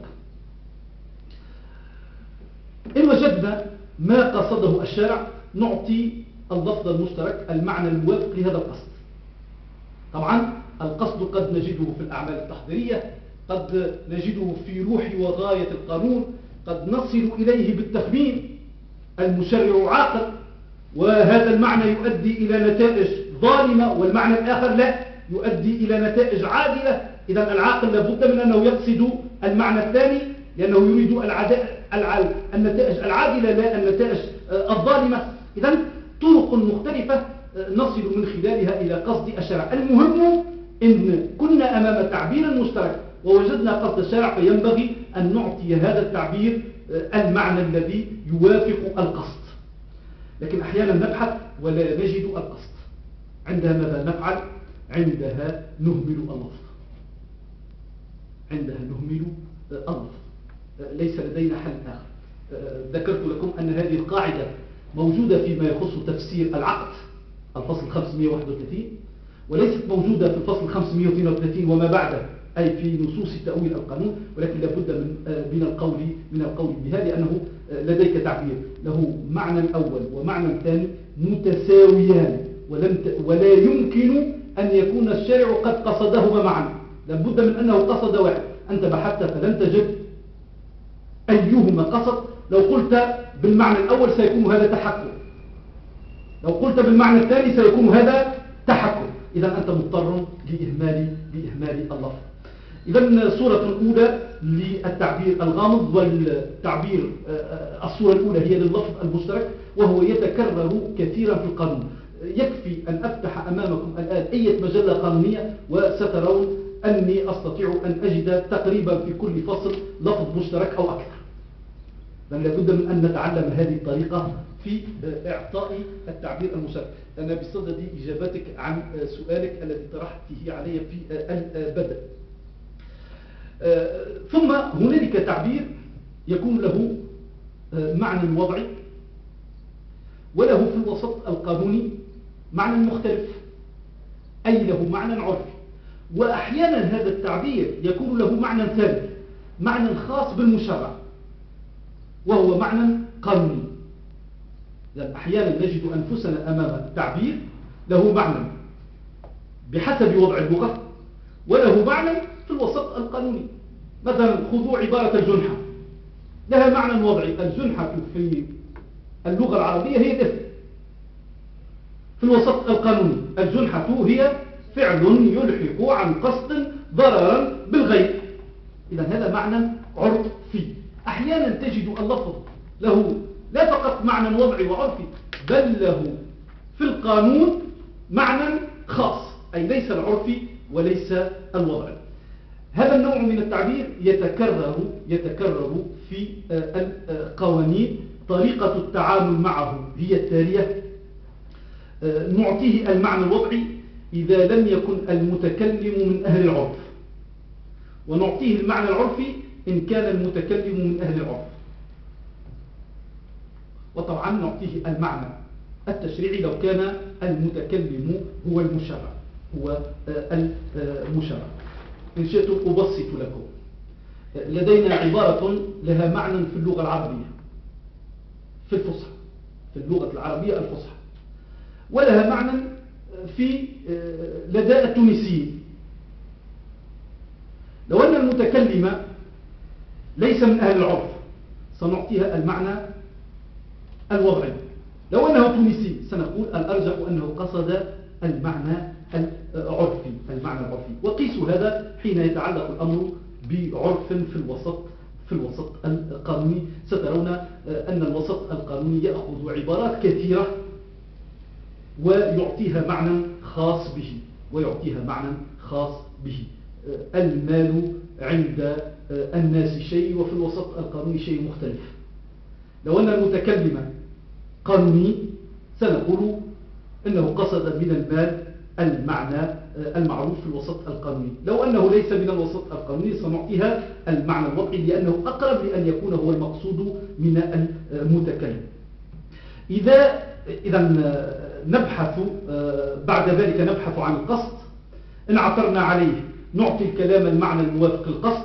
B: إن وجدنا ما قصده الشارع نعطي اللفظ المشترك المعنى الموافق لهذا القصد. طبعا القصد قد نجده في الأعمال التحضيرية، قد نجده في روح وغاية القانون، قد نصل إليه بالتخمين. المشرع عاقل وهذا المعنى يؤدي إلى نتائج ظالمة، والمعنى الآخر لا، يؤدي إلى نتائج عادلة. إذا العاقل لابد من أنه يقصد المعنى الثاني لأنه يريد النتائج العادلة لا النتائج الظالمة. إذا طرق مختلفة نصل من خلالها إلى قصد الشرع. المهم إن كنا أمام تعبير مشترك ووجدنا قصد الشرع، فينبغي أن نعطي هذا التعبير المعنى الذي يوافق القصد. لكن أحيانا نبحث ولا نجد القصد. عندها ماذا نفعل؟ عندها نهمل اللفظ، عندها نهمل اللفظ. ليس لدينا حل آخر. ذكرت لكم أن هذه القاعدة موجودة فيما يخص تفسير العقد الفصل خمسمائة وواحد وثلاثين، وليست موجودة في الفصل خمسمائة واثنين وثلاثين وما بعده، أي في نصوص تأويل القانون، ولكن لابد من من القول من القول بها، لأنه لديك تعبير له معنى الأول ومعنى الثاني متساويان، ولم ولا يمكن أن يكون الشارع قد قصدهما معا، لابد من أنه قصد واحد. أنت بحثت فلم تجد أيهما قصد. لو قلت بالمعنى الأول سيكون هذا تحكم، لو قلت بالمعنى الثاني سيكون هذا تحكم، إذا أنت مضطر لإهمال لإهمال اللفظ. إذا الصورة الأولى للتعبير الغامض، والتعبير الصورة الأولى هي لللفظ المشترك، وهو يتكرر كثيرا في القانون. يكفي أن أفتح أمامكم الآن أي مجلة قانونية وسترون أني أستطيع أن أجد تقريبا في كل فصل لفظ مشترك أو أكثر. لأن لابد من أن نتعلم هذه الطريقة في إعطاء التعبير المشترك. أنا بصدد إجابتك عن سؤالك الذي طرحته علي في البدء. ثم هنالك تعبير يكون له معنى وضعي وله في الوسط القانوني معنى مختلف، أي له معنى عرفي، وأحيانا هذا التعبير يكون له معنى ثالث، معنى خاص بالمشرع وهو معنى قانوني. لأن أحيانا نجد أنفسنا أمام تعبير له معنى بحسب وضع اللغة وله معنى في الوسط القانوني. مثلا خذوا عبارة الجنحة، لها معنى وضعي. الجنحة في اللغة العربية هي الإثم. في الوسط القانوني الجنحة هي فعل يلحق عن قصد ضررا بالغير. إذا هذا معنى عرفي. أحيانا تجد اللفظ له لا فقط معنى وضعي وعرفي، بل له في القانون معنى خاص، أي ليس العرفي وليس الوضعي. هذا النوع من التعبير يتكرر يتكرر في القوانين. طريقة التعامل معه هي التالية: نعطيه المعنى الوضعي إذا لم يكن المتكلم من أهل العرف، ونعطيه المعنى العرفي إن كان المتكلم من أهل العرف، وطبعا نعطيه المعنى التشريعي لو كان المتكلم هو المشرع هو المشرع. إن شئت أبسط لكم، لدينا عبارة لها معنى في اللغة العربية في الفصحى، في اللغة العربية الفصحى، ولها معنى في لدى التونسيين. لو أن المتكلم ليس من أهل العرف سنعطيها المعنى الوضعي. لو أنه تونسي سنقول الأرجح أنه قصد المعنى العرفي المعنى العرفي. وقيسوا هذا حين يتعلق الأمر بعرف في الوسط في الوسط القانوني. سترون أن الوسط القانوني يأخذ عبارات كثيرة ويعطيها معنى خاص به ويعطيها معنى خاص به. المال عند الناس شيء، وفي الوسط القانوني شيء مختلف. لو أن المتكلم قانوني سنقول أنه قصد من المال المعنى المعروف في الوسط القانوني. لو أنه ليس من الوسط القانوني سنعطيها المعنى الوضعي، لأنه أقرب لأن يكون هو المقصود من المتكلم. إذا إذا نبحث بعد ذلك نبحث عن القصد. إن عثرنا عليه نعطي الكلام المعنى الموافق للقصد.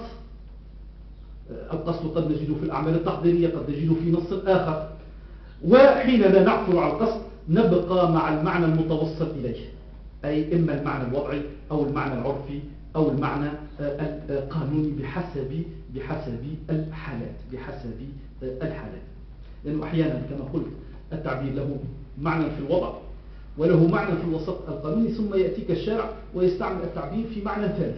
B: القصد قد نجده في الأعمال التحضيرية، قد نجده في نص آخر. وحين لا نعثر على القصد نبقى مع المعنى المتوصل إليه، أي إما المعنى الوضعي أو المعنى العرفي أو المعنى القانوني بحسب بحسب الحالات بحسب الحالات. لأنه أحيانا كما قلت التعبير له معنى في الوضع وله معنى في الوسط القانوني، ثم يأتيك الشارع ويستعمل التعبير في معنى ثالث.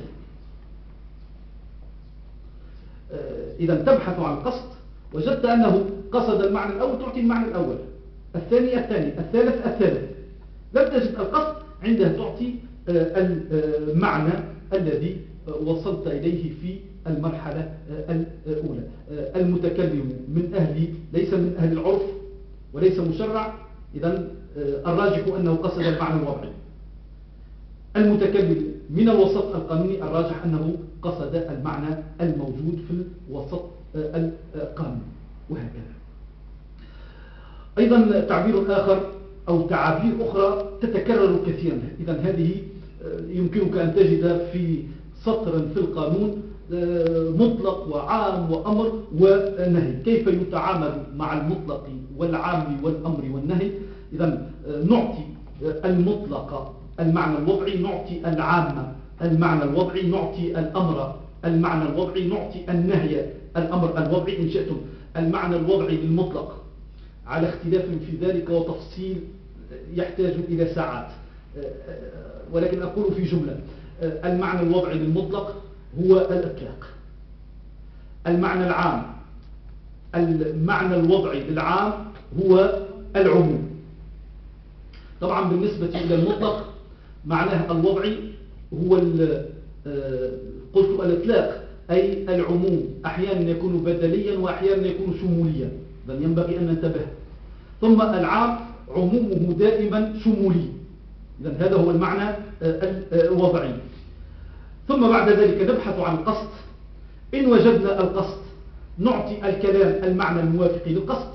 B: إذا تبحث عن القصد، وجدت أنه قصد المعنى الأول تعطي المعنى الأول، الثاني الثاني، الثالث الثالث. لم تجد القصد، عندها تعطي المعنى الذي وصلت إليه في المرحلة الأولى. المتكلم من أهل ليس من أهل العرف وليس مشرع، إذن الراجح أنه قصد المعنى الوضعي. المتكلم من الوسط القانوني الراجح أنه قصد المعنى الموجود في الوسط القانوني، وهكذا. أيضا تعبير آخر أو تعابير أخرى تتكرر كثيرا. إذا هذه يمكنك أن تجد في سطر في القانون مطلق وعام وأمر ونهي، كيف يتعامل مع المطلق والعام والأمر والنهي. إذا نعطي المطلق المعنى الوضعي، نعطي العام المعنى الوضعي، نعطي الأمر المعنى الوضعي، نعطي النهي الأمر الوضعي إن شئتم. المعنى الوضعي للمطلق على اختلاف في ذلك وتفصيل يحتاج إلى ساعات، ولكن أقول في جملة: المعنى الوضعي للمطلق هو الإطلاق. المعنى العام المعنى الوضعي للعام هو العموم. طبعا بالنسبة إلى المطلق معناه الوضعي هو قلت الإطلاق أي العموم، أحيانا يكون بدليا وأحيانا يكون شموليا، بل ينبغي أن ننتبه. ثم العام عمومه دائما شمولي، إذن هذا هو المعنى الوضعي. ثم بعد ذلك نبحث عن القصد. إن وجدنا القصد نعطي الكلام المعنى الموافق للقصد،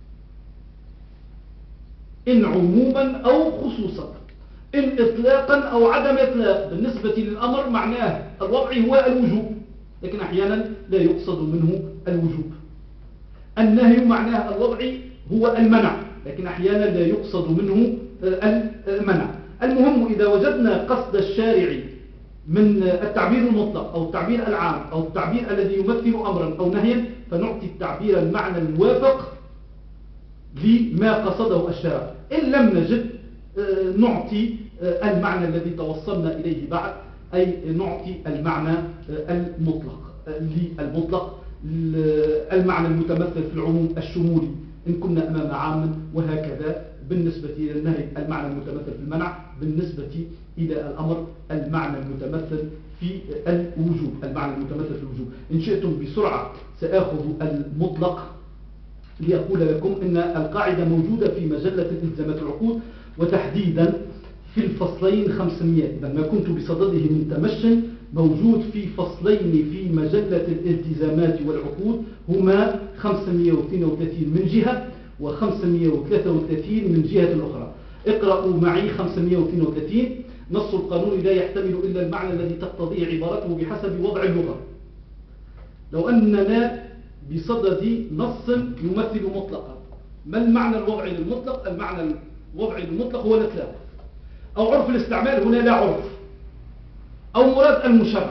B: إن عموما أو خصوصا، إن إطلاقا أو عدم إطلاق. بالنسبة للأمر معناه الوضعي هو الوجوب، لكن أحيانا لا يقصد منه الوجوب. النهي معناه الوضعي هو المنع، لكن أحيانا لا يقصد منه المنع. المهم إذا وجدنا قصد الشارع من التعبير المطلق أو التعبير العام أو التعبير الذي يمثل أمرا أو نهيا، فنعطي التعبير المعنى الموافق لما قصده الشارع. إن لم نجد نعطي المعنى الذي توصلنا إليه بعد، أي نعطي المعنى المطلق للمطلق، المعنى المتمثل في العموم الشمولي إن كنا أمام عام، وهكذا بالنسبة إلى النهي المعنى المتمثل في المنع، بالنسبة إلى الأمر المعنى المتمثل في الوجوب المعنى المتمثل في الوجوب. إن شئتم بسرعة سأخذ المطلق لأقول لكم إن القاعدة موجودة في مجلة الالتزامات العقود، وتحديدا في الفصلين خمسمائة. إذا ما كنت بصدده من تمشي موجود في فصلين في مجلة الالتزامات والعقود، هما خمسمائة واثنين وثلاثين من جهة وخمسمائة وثلاثة وثلاثين من جهة أخرى. اقرأوا معي خمسمائة واثنين وثلاثين: نص القانون لا يحتمل إلا المعنى الذي تقتضيه عبارته بحسب وضع اللغة. لو أننا بصدد نص يمثل مطلقا، ما المعنى الوضعي للمطلق؟ المعنى الوضعي للمطلق هو الإطلاق، أو عرف الاستعمال هنا لا عرف، أو مراد المشرع.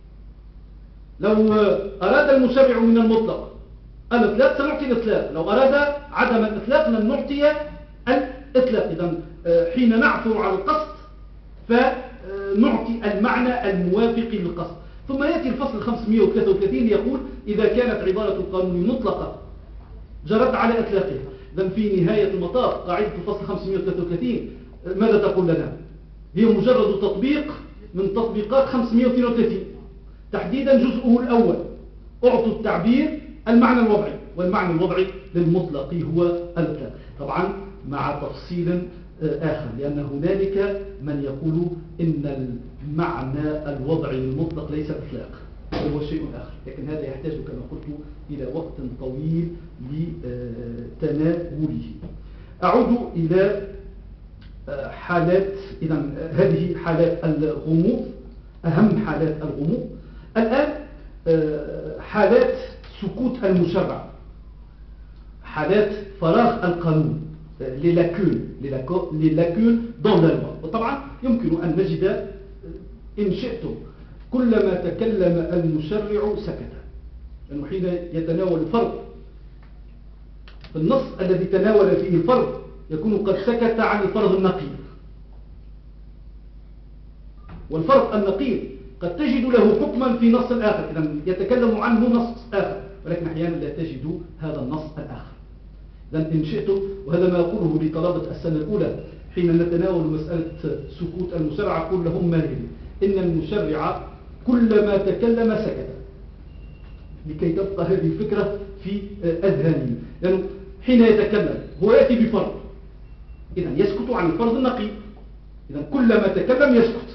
B: لو أراد المشرع من المطلق الإطلاق سنعطي الإطلاق، لو أراد عدم الإطلاق لن نعطي الإطلاق. إذن حين نعثر على القصد فنعطي المعنى الموافق للقصد. ثم يأتي الفصل خمسمائة وثلاثة وثلاثين يقول: إذا كانت عبارة القانون مطلقة جرت على إطلاقها. إذن في نهاية المطاف قاعدة الفصل خمسمائة وثلاثة وثلاثين ماذا تقول لنا؟ هي مجرد تطبيق من تطبيقات خمسمائة واثنين وثلاثين، تحديدا جزءه الأول: أعطوا التعبير المعنى الوضعي، والمعنى الوضعي للمطلق هو الإطلاق. طبعا مع تفصيل آخر، لأن هنالك من يقول إن المعنى الوضعي للمطلق ليس إطلاق، هو شيء آخر، لكن هذا يحتاج كما قلت إلى وقت طويل لتناوله. أعود إلى حالات. إذا هذه حالات الغموض، أهم حالات الغموض. الآن حالات سكوت المشرع، حالات فراغ القانون، les lacunes les lacunes dans la loi. وطبعا يمكن أن نجد إن شئتم كلما تكلم المشرع سكت، لأنه حين يتناول الفرض في النص الذي تناول فيه الفرض يكون قد سكت عن الفرض النقيض، والفرض النقيض قد تجد له حكما في نص آخر، إذا يتكلم عنه نص آخر، ولكن أحيانا لا تجد هذا النص الآخر. إذن إن شئتم، وهذا ما أقوله لطلبة السنة الأولى حين نتناول مسألة سكوت المشرع، أقول لهم ما هي؟ إن المشرع كلما تكلم سكت، لكي تبقى هذه الفكرة في أذهانهم. لأنه حين يتكلم هو يأتي بفرض، إذن يسكت عن الفرض النقيض، إذن كلما تكلم يسكت.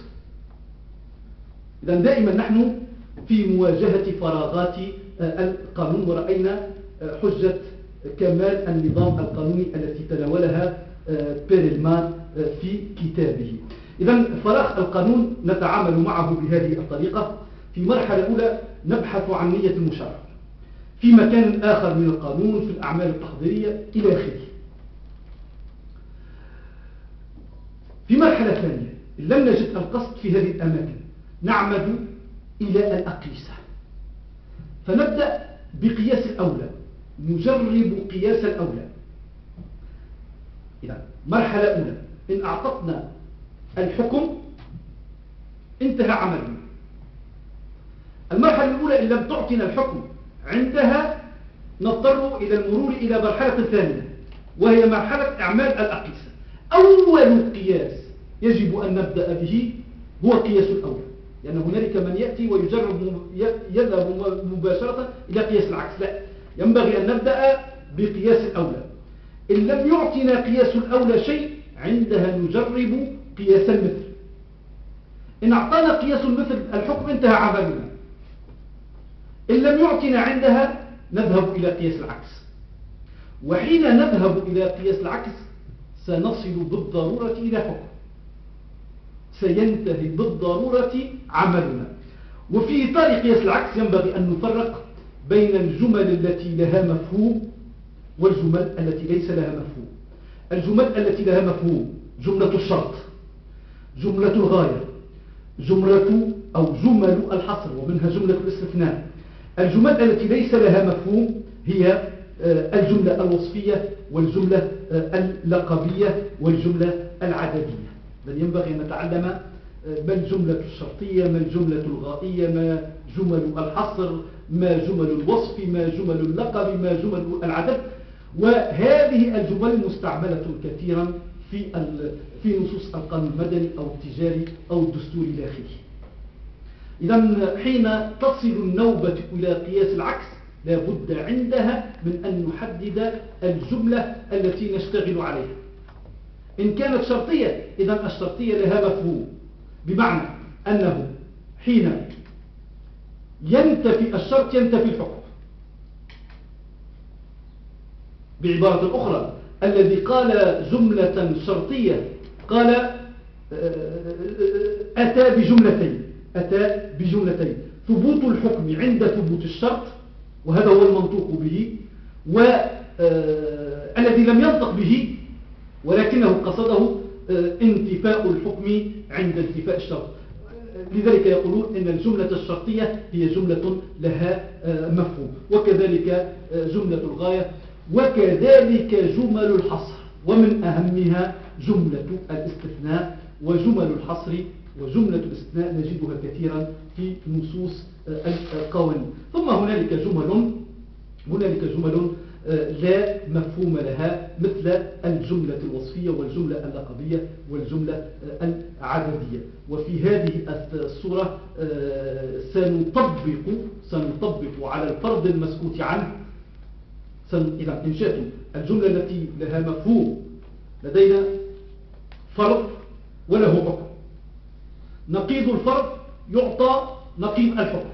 B: إذن دائما نحن في مواجهة فراغات القانون، ورأينا حجة
A: كمال النظام القانوني التي تناولها بيرلمان في كتابه. إذن فراغ القانون نتعامل معه بهذه الطريقة. في مرحلة أولى نبحث عن نية المشرع، في مكان آخر من القانون، في الأعمال التحضيرية إلى آخره. في مرحلة ثانية إن لم نجد القصد في هذه الأماكن نعمد إلى الأقيسة، فنبدأ بقياس الأولى، نجرب قياس الأولى. إذن مرحلة أولى، إن أعطتنا الحكم انتهى عملنا. المرحلة الأولى إن لم تعطينا الحكم عندها نضطر إلى المرور إلى مرحلة ثانية، وهي مرحلة إعمال الأقيسة. أول قياس يجب أن نبدأ به هو قياس الأولى، لأن يعني هنالك من يأتي ويجرب يذهب مباشرة إلى قياس العكس. لا، ينبغي أن نبدأ بقياس الأولى. إن لم يعطينا قياس الأولى شيء عندها نجرب قياس المثل. إن أعطانا قياس المثل الحكم انتهى عملنا. إن لم يعطينا عندها نذهب إلى قياس العكس، وحين نذهب إلى قياس العكس سنصل بالضرورة إلى حكم، سينتهي بالضرورة عملنا. وفي إطار قياس العكس ينبغي أن نفرق بين الجمل التي لها مفهوم والجمل التي ليس لها مفهوم. الجمل التي لها مفهوم جملة الشرط، جملة الغاية، جملة أو جمل الحصر، ومنها جملة الاستثناء. الجمل التي ليس لها مفهوم هي الجملة الوصفية والجملة اللقبية والجملة العددية. بل ينبغي أن نتعلم ما الجملة الشرطية، ما الجملة الغائية، ما جمل الحصر، ما جمل الوصف، ما جمل اللقب، ما جمل العدد. وهذه الجمل مستعملة كثيرا في في نصوص القانون المدني أو التجاري أو الدستوري إلى آخره. إذن حين تصل النوبة إلى قياس العكس لا بد عندها من أن نحدد الجملة التي نشتغل عليها. إن كانت شرطية إذن الشرطية لها مفهوم، بمعنى أنه حين ينتفي الشرط ينتفي الحكم. بعبارة أخرى، الذي قال جملة شرطية قال أتى بجملتين أتى بجملتين ثبوت الحكم عند ثبوت الشرط، وهذا هو المنطوق به، والذي لم ينطق به ولكنه قصده انتفاء الحكم عند انتفاء الشرط. لذلك يقولون إن الجملة الشرطية هي جملة لها مفهوم، وكذلك جملة الغاية، وكذلك جمل الحصر، ومن أهمها جملة الاستثناء. وجمل الحصر وجملة الاستثناء نجدها كثيرا في نصوص القوانين. ثم هنالك جمل هنالك جمل لا مفهوم لها، مثل الجملة الوصفية والجملة اللقبية والجملة العددية. وفي هذه الصورة سنطبق سنطبق على الفرض المسكوت عنه. إذا إن شئتم الجملة التي لها مفهوم لدينا فرض وله حكم، نقيض الفرض يعطى نقيض الحكم.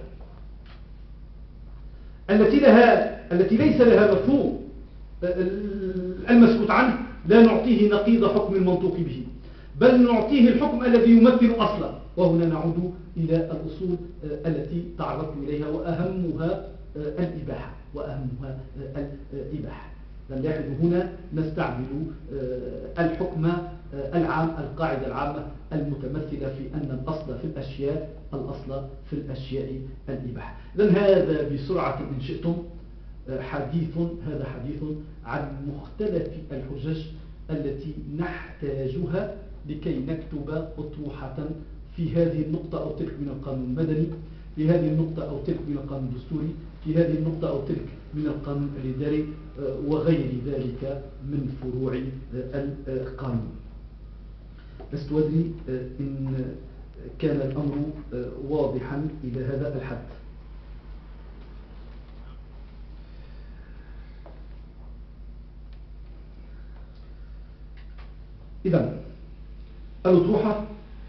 A: التي لها التي ليس لها مفهوم المسكوت عنه لا نعطيه نقيض حكم المنطوق به، بل نعطيه الحكم الذي يمثل أصلا. وهنا نعود إلى الأصول التي تعرضت إليها، وأهمها الإباحة وأهمها الإباحة. نلاحظ هنا نستعمل الحكم العام، القاعدة العامة المتمثلة في أن الأصل في الأشياء الأصل في الأشياء الإباحة. إذن هذا بسرعة إن شئتم حديث هذا حديث عن مختلف الحجج التي نحتاجها لكي نكتب أطروحة في هذه النقطة أو تلك من القانون المدني، في هذه النقطة أو تلك من القانون الدستوري، في هذه النقطة أو تلك من القانون الإداري، وغير ذلك من فروع القانون. لست أدري إن كان الأمر واضحا إلى هذا الحد. إذن الأطروحة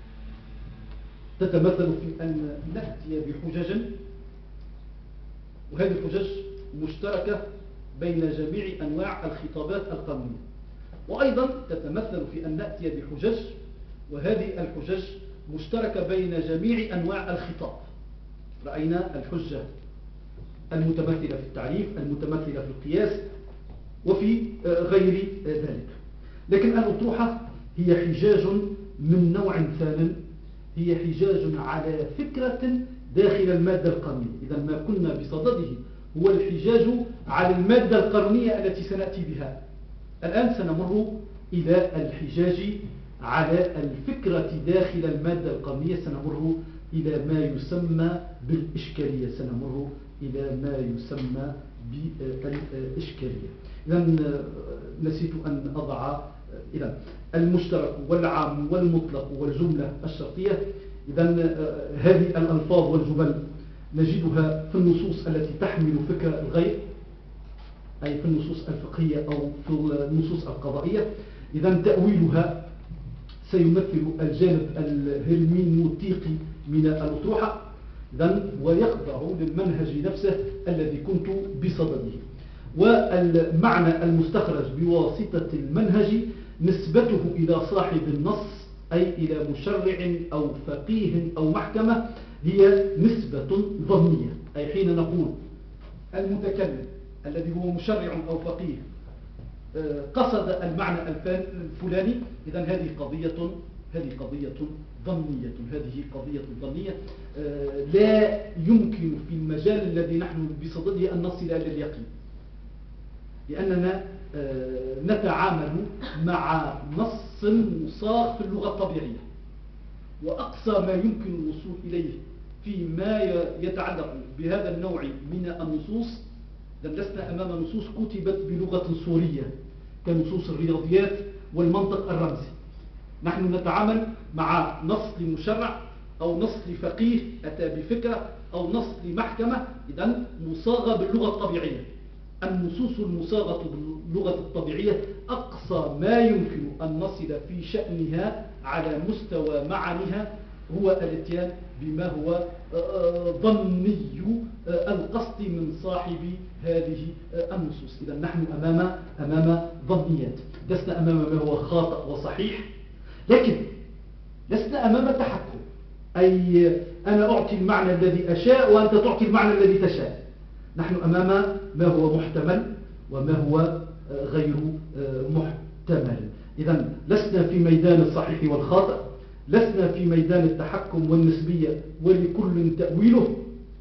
A: تتمثل في أن نأتي بحجج، وهذه الحجج مشتركة
B: بين جميع أنواع الخطابات القانونية. وأيضا تتمثل في أن نأتي بحجج، وهذه الحجج مشتركة بين جميع أنواع الخطاب. رأينا الحجة المتمثلة في التعريف، المتمثلة في القياس، وفي غير ذلك. لكن الأطروحة هي حجاج من نوع ثانٍ، هي حجاج على فكرة داخل المادة القانونية. إذا ما كنا بصدده هو الحجاج على المادة القانونية التي سنأتي بها. الآن سنمر إلى الحجاج على الفكرة داخل المادة القانونية، سنمر إلى ما يسمى بالإشكالية، سنمر إلى ما يسمى بالإشكالية. إذا نسيت أن أضع إذا المشترك والعام والمطلق والجملة الشرطية. إذا هذه الألفاظ والجمل نجدها في النصوص التي تحمل فكر الغير، أي في النصوص الفقهية أو في النصوص القضائية. إذا تأويلها سيمثل الجانب الهرمينوتيقي من الأطروحة، إذن ويخضع للمنهج نفسه الذي كنت بصدده. والمعنى المستخرج بواسطة المنهج نسبته إلى صاحب النص، أي إلى مشرع أو فقيه أو محكمة، هي نسبة ظنية. أي حين نقول المتكلم الذي هو مشرع أو فقيه قصد المعنى الفلاني، إذن هذه قضية هذه قضية ظنية هذه قضية ظنية لا يمكن في المجال الذي نحن بصدده أن نصل إلى اليقين، لأننا نتعامل مع نص مصاغ في اللغة الطبيعية، وأقصى ما يمكن الوصول إليه فيما يتعلق بهذا النوع من النصوص. لسنا أمام نصوص كتبت بلغة صورية كنصوص الرياضيات والمنطق الرمزي. نحن نتعامل مع نص لمشرع أو نص لفقيه أتى بفكرة أو نص لمحكمة، إذن مصاغة باللغة الطبيعية. النصوص المصاغة باللغة الطبيعية أقصى ما يمكن أن نصل في شأنها على مستوى معانيها هو الاتيان بما هو ظني القصد من صاحب هذه النصوص. إذا نحن أمام أمام ظنيات، لسنا أمام ما هو خاطئ وصحيح، لكن لسنا أمام تحكم. أي أنا أعطي المعنى الذي أشاء وأنت تعطي المعنى الذي تشاء. نحن أمام ما هو محتمل وما هو غير محتمل. إذا لسنا في ميدان الصحيح والخاطئ، لسنا في ميدان التحكم والنسبية ولكل تأويله،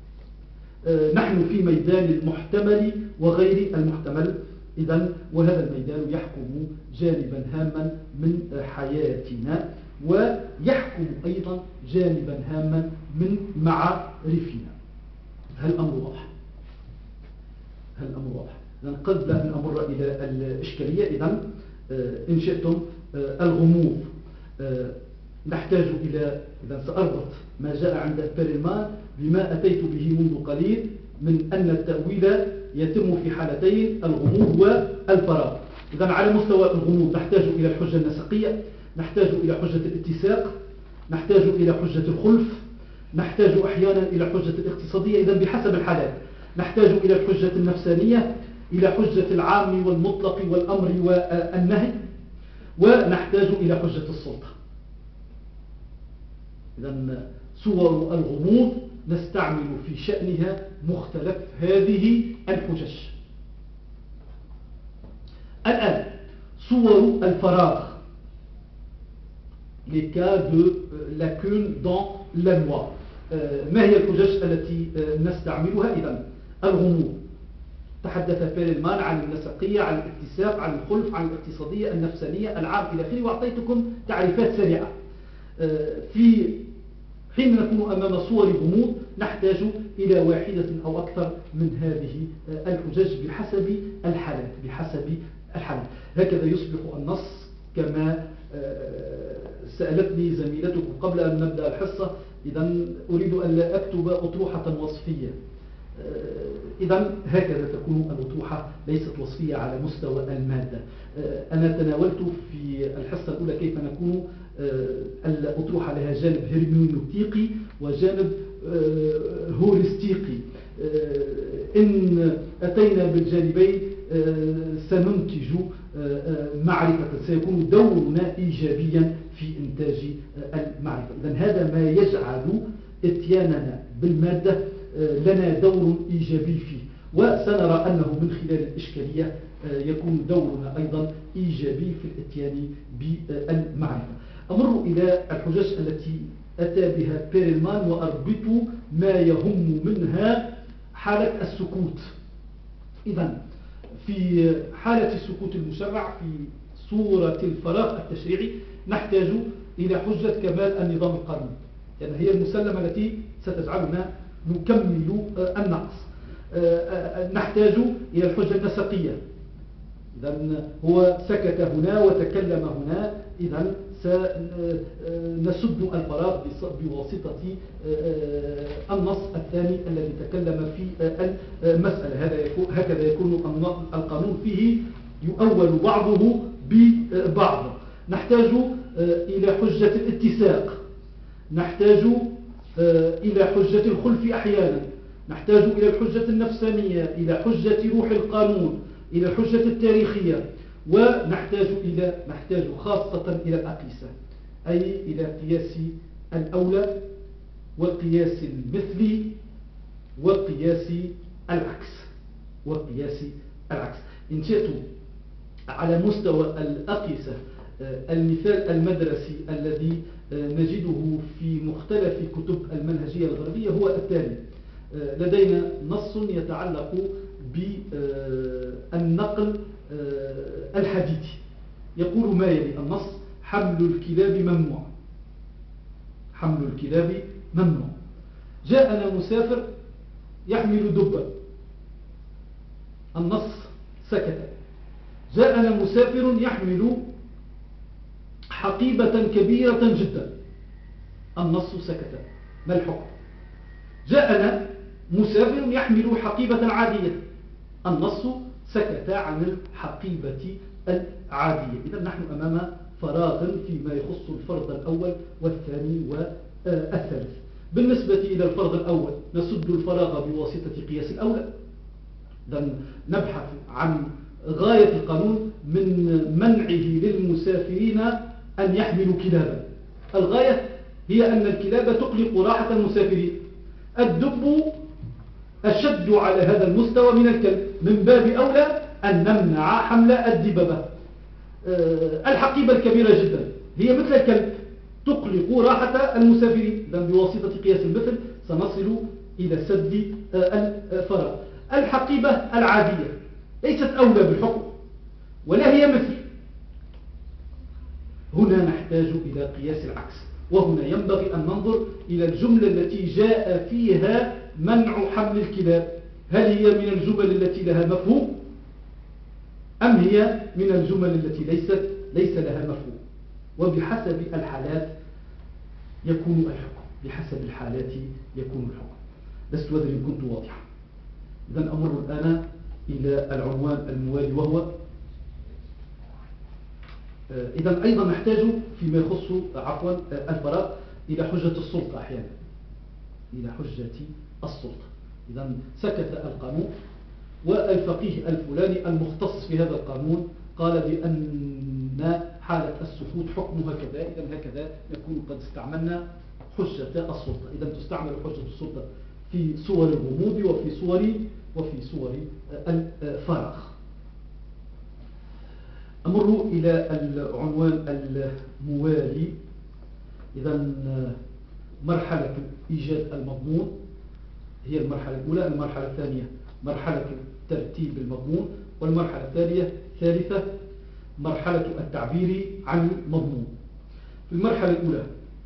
B: نحن في ميدان المحتمل وغير المحتمل. إذن وهذا الميدان يحكم جانبا هاما من حياتنا، ويحكم أيضا جانبا هاما من معارفنا. هل الأمر واضح؟ هل الأمر واضح؟ إذن قبل أن أمر إلى الإشكالية، إذن إن شئتم الغموض نحتاج إلى، إذن سأربط ما جاء عند بيرلمان بما أتيت به منذ قليل من أن التأويل يتم في حالتين، الغموض والفراغ. إذن على مستوى الغموض نحتاج إلى الحجة النسقية، نحتاج إلى حجة الاتساق، نحتاج إلى حجة الخلف، نحتاج أحيانا إلى حجة الاقتصادية. إذن بحسب الحالات نحتاج إلى الحجة النفسانية، إلى حجة العام والمطلق والأمر والنهي، ونحتاج إلى حجة السلطة. إذن صور الغموض نستعمل في شأنها مختلف هذه الحجج. الآن صور الفراغ، les cas de lacune dans la loi. ما هي الحجج التي نستعملها؟ إذن الغموض تحدث بيرلمان عن النسقية، عن الاتساق، عن الخلف، عن الاقتصادية، النفسانية، العام إلى آخره، وأعطيتكم تعريفات سريعة. في حين نكون أمام صور غموض نحتاج إلى واحدة أو أكثر من هذه الحجج بحسب الحالات بحسب الحالات هكذا يصبح النص كما سألتني زميلتكم قبل أن نبدأ الحصة. إذن أريد أن لا أكتب أطروحة وصفية. إذن هكذا تكون الأطروحة، ليست وصفية على مستوى المادة. أنا تناولت في الحصة الأولى كيف نكون الأطروحة لها جانب هرمينوتيقي وجانب هورستيقي. إن أتينا بالجانبين
A: وسننتج معرفة، سيكون دورنا إيجابيا في إنتاج المعرفة. إذن هذا ما يجعل إتياننا بالمادة لنا دور إيجابي فيه، وسنرى أنه من خلال الإشكالية يكون دورنا أيضا إيجابي في الإتيان بالمعرفة. أمر إلى الحجج التي أتى بها بيرلمان وأربط ما يهم منها حالة السكوت. إذن في حالة السكوت المشرع في صورة الفراغ التشريعي نحتاج إلى حجة كمال النظام القانوني، لأن يعني هي المسلمة التي ستجعلنا نكمل النقص. نحتاج إلى الحجة النسقية، إذن هو سكت هنا وتكلم هنا، إذن سنسد الفراغ بواسطة النص الثاني الذي تكلم في المسألة. هذا يكون هكذا يكون القانون فيه يؤول بعضه ببعض. نحتاج إلى حجة الاتساق، نحتاج إلى حجة الخلف أحيانا، نحتاج إلى الحجة النفسانية، إلى حجة روح القانون، إلى الحجة التاريخية، ونحتاج إلى نحتاج خاصة إلى الأقيسة، أي إلى قياس الأولى وقياس المثلي وقياس العكس وقياس العكس. إن شئتم على مستوى الأقيسة المثال المدرسي الذي نجده في مختلف كتب المنهجية الغربية هو التالي: لدينا نص يتعلق بالنقل الحديثي، يقول ما يلي النص: حمل الكلاب ممنوع، حمل الكلاب ممنوع. جاءنا مسافر يحمل دبا، النص سكت. جاءنا مسافر يحمل حقيبة كبيرة جدا، النص سكت. ما الحكم؟ جاءنا مسافر يحمل حقيبة عادية، النص سكت عن الحقيبة العادية. إذا نحن أمام فراغ فيما يخص الفرض الأول والثاني والثالث. بالنسبة إلى الفرض الأول نسد الفراغ بواسطة قياس الأولى، نبحث عن غاية القانون من منعه للمسافرين أن يحملوا كلابا. الغاية هي أن الكلاب تقلق راحة المسافرين، الدب أشد على هذا المستوى من الكلب، من باب أولى أن نمنع حمل الدببة. الحقيبة الكبيرة جدا هي مثل الكلب تقلق راحة المسافرين، لأن بواسطة قياس المثل سنصل إلى سد الفراغ. الحقيبة العادية ليست أولى بالحكم ولا هي مثل، هنا نحتاج إلى قياس العكس. وهنا ينبغي أن ننظر إلى الجملة التي جاء فيها منع حمل الكلاب، هل هي من الجمل التي لها مفهوم أم هي من الجمل التي ليست ليس لها مفهوم؟ وبحسب الحالات يكون الحكم، بحسب الحالات يكون الحكم. لست أدري إن كنت واضحا. إذن أمر الآن إلى العنوان الموالي، وهو إذن أيضا نحتاج فيما يخص عفوا الفراغ إلى حجة السلطة أحيانا، إلى حجة السلطة. إذن سكت القانون والفقيه الفلاني المختص في هذا القانون قال بأن حالة السكوت حكمها كذا، إذن هكذا نكون قد استعملنا حجة السلطة. إذن تستعمل حجة السلطة في صور الغموض وفي صور وفي صور الفراغ. أمر إلى العنوان الموالي. إذن مرحلة إيجاد المضمون هي المرحلة الأولى. المرحلة الثانية مرحلة ترتيب المضمون، والمرحلة الثانية ثالثة مرحلة التعبير عن المضمون. في المرحلة الأولى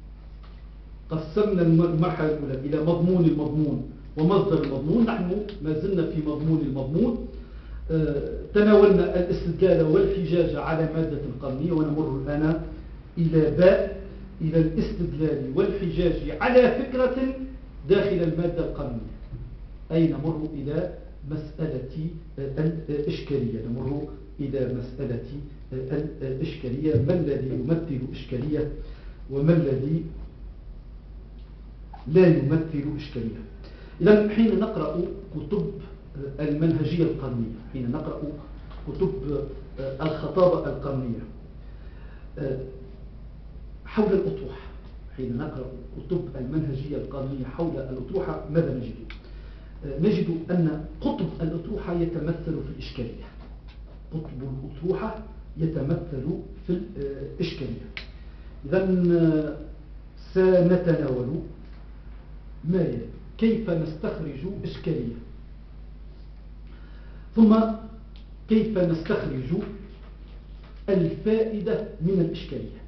A: قسمنا المرحلة الأولى إلى مضمون المضمون ومصدر المضمون. نحن ما زلنا في مضمون المضمون. تناولنا الاستدلال والحجاج على مادة قانونية، ونمر الآن إلى باء، إلى الاستدلال والحجاج على فكرة داخل المادة القانونية، أي نمر إلى مسألة الإشكالية. نمر إلى مسألة الإشكالية، ما الذي يمثل إشكالية وما الذي لا يمثل إشكالية. إذن حين نقرأ كتب المنهجية القانونية، حين نقرأ كتب الخطابة القانونية حول الأطروحة. حين نقرأ كتب المنهجية القانونية حول الأطروحة ماذا نجد؟ نجد أن قطب الأطروحة يتمثل في الإشكالية. قطب الأطروحة يتمثل في الإشكالية. إذن سنتناول ما يلي: كيف نستخرج إشكالية، ثم كيف نستخرج الفائدة من الإشكالية،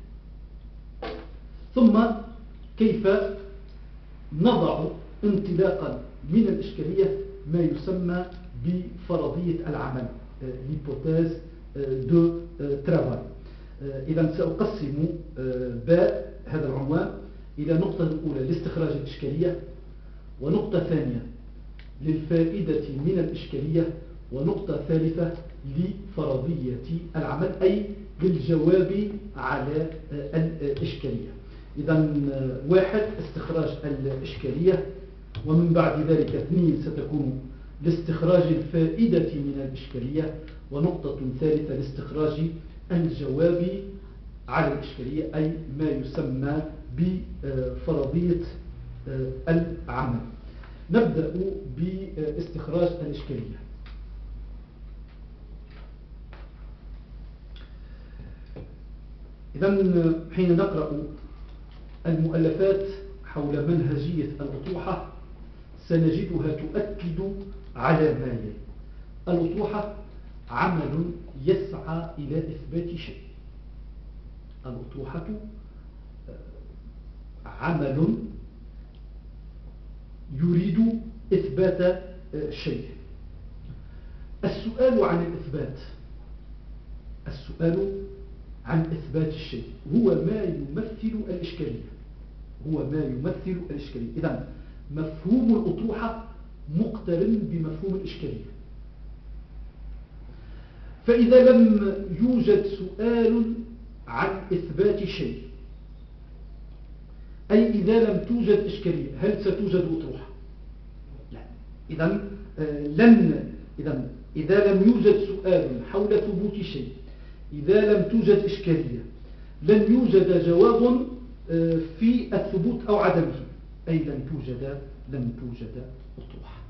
A: ثم كيف نضع انطلاقا من الإشكالية ما يسمى بفرضية العمل، l'hypothèse de travail. إذا سأقسم باء هذا العنوان إلى نقطة الأولى لاستخراج الإشكالية، ونقطة ثانية للفائدة من الإشكالية، ونقطة ثالثة لفرضية العمل أي للجواب على الإشكالية. إذا واحد استخراج الإشكالية، ومن بعد ذلك اثنين ستكون لاستخراج الفائدة من الإشكالية، ونقطة ثالثة لاستخراج الجواب على الإشكالية أي ما يسمى بفرضية العمل. نبدأ باستخراج الإشكالية. إذن حين نقرأ المؤلفات حول منهجية الأطروحة سنجدها تؤكد على ما يلي: الأطروحة عمل يسعى إلى إثبات شيء. الأطروحة عمل يريد إثبات شيء. السؤال عن الإثبات، السؤال عن إثبات الشيء هو ما يمثل الإشكالية، هو ما يمثل الإشكالية. إذن مفهوم الأطروحة مقترن بمفهوم الإشكالية. فإذا لم يوجد سؤال عن إثبات شيء، أي إذا لم توجد إشكالية، هل ستوجد أطروحة؟ لا. إذن لن إذن إذا لم يوجد سؤال حول ثبوت شيء، إذا لم توجد إشكالية، لن يوجد جواب في الثبوت أو عدمه، أي لن توجد لن توجد أطروحة.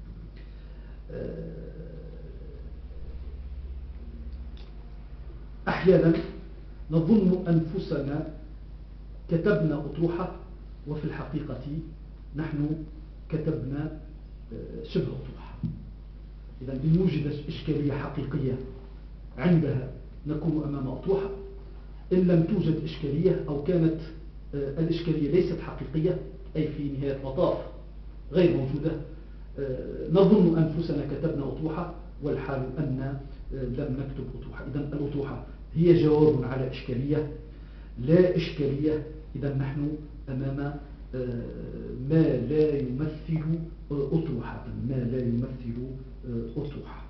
A: أحيانا نظن أنفسنا كتبنا أطروحة، وفي الحقيقة نحن كتبنا شبه أطروحة. إذا إن يوجد إشكالية حقيقية عندها نكون أمام أطروحة، إن لم توجد إشكالية أو كانت الإشكالية ليست حقيقية، أي في نهاية المطاف غير موجودة، نظن أنفسنا كتبنا أطروحة والحال أن لم نكتب أطروحة. إذن الأطروحة هي جواب على إشكالية، لا إشكالية. إذن نحن أمام ما لا يمثل أطروحة، ما لا يمثل أطروحة.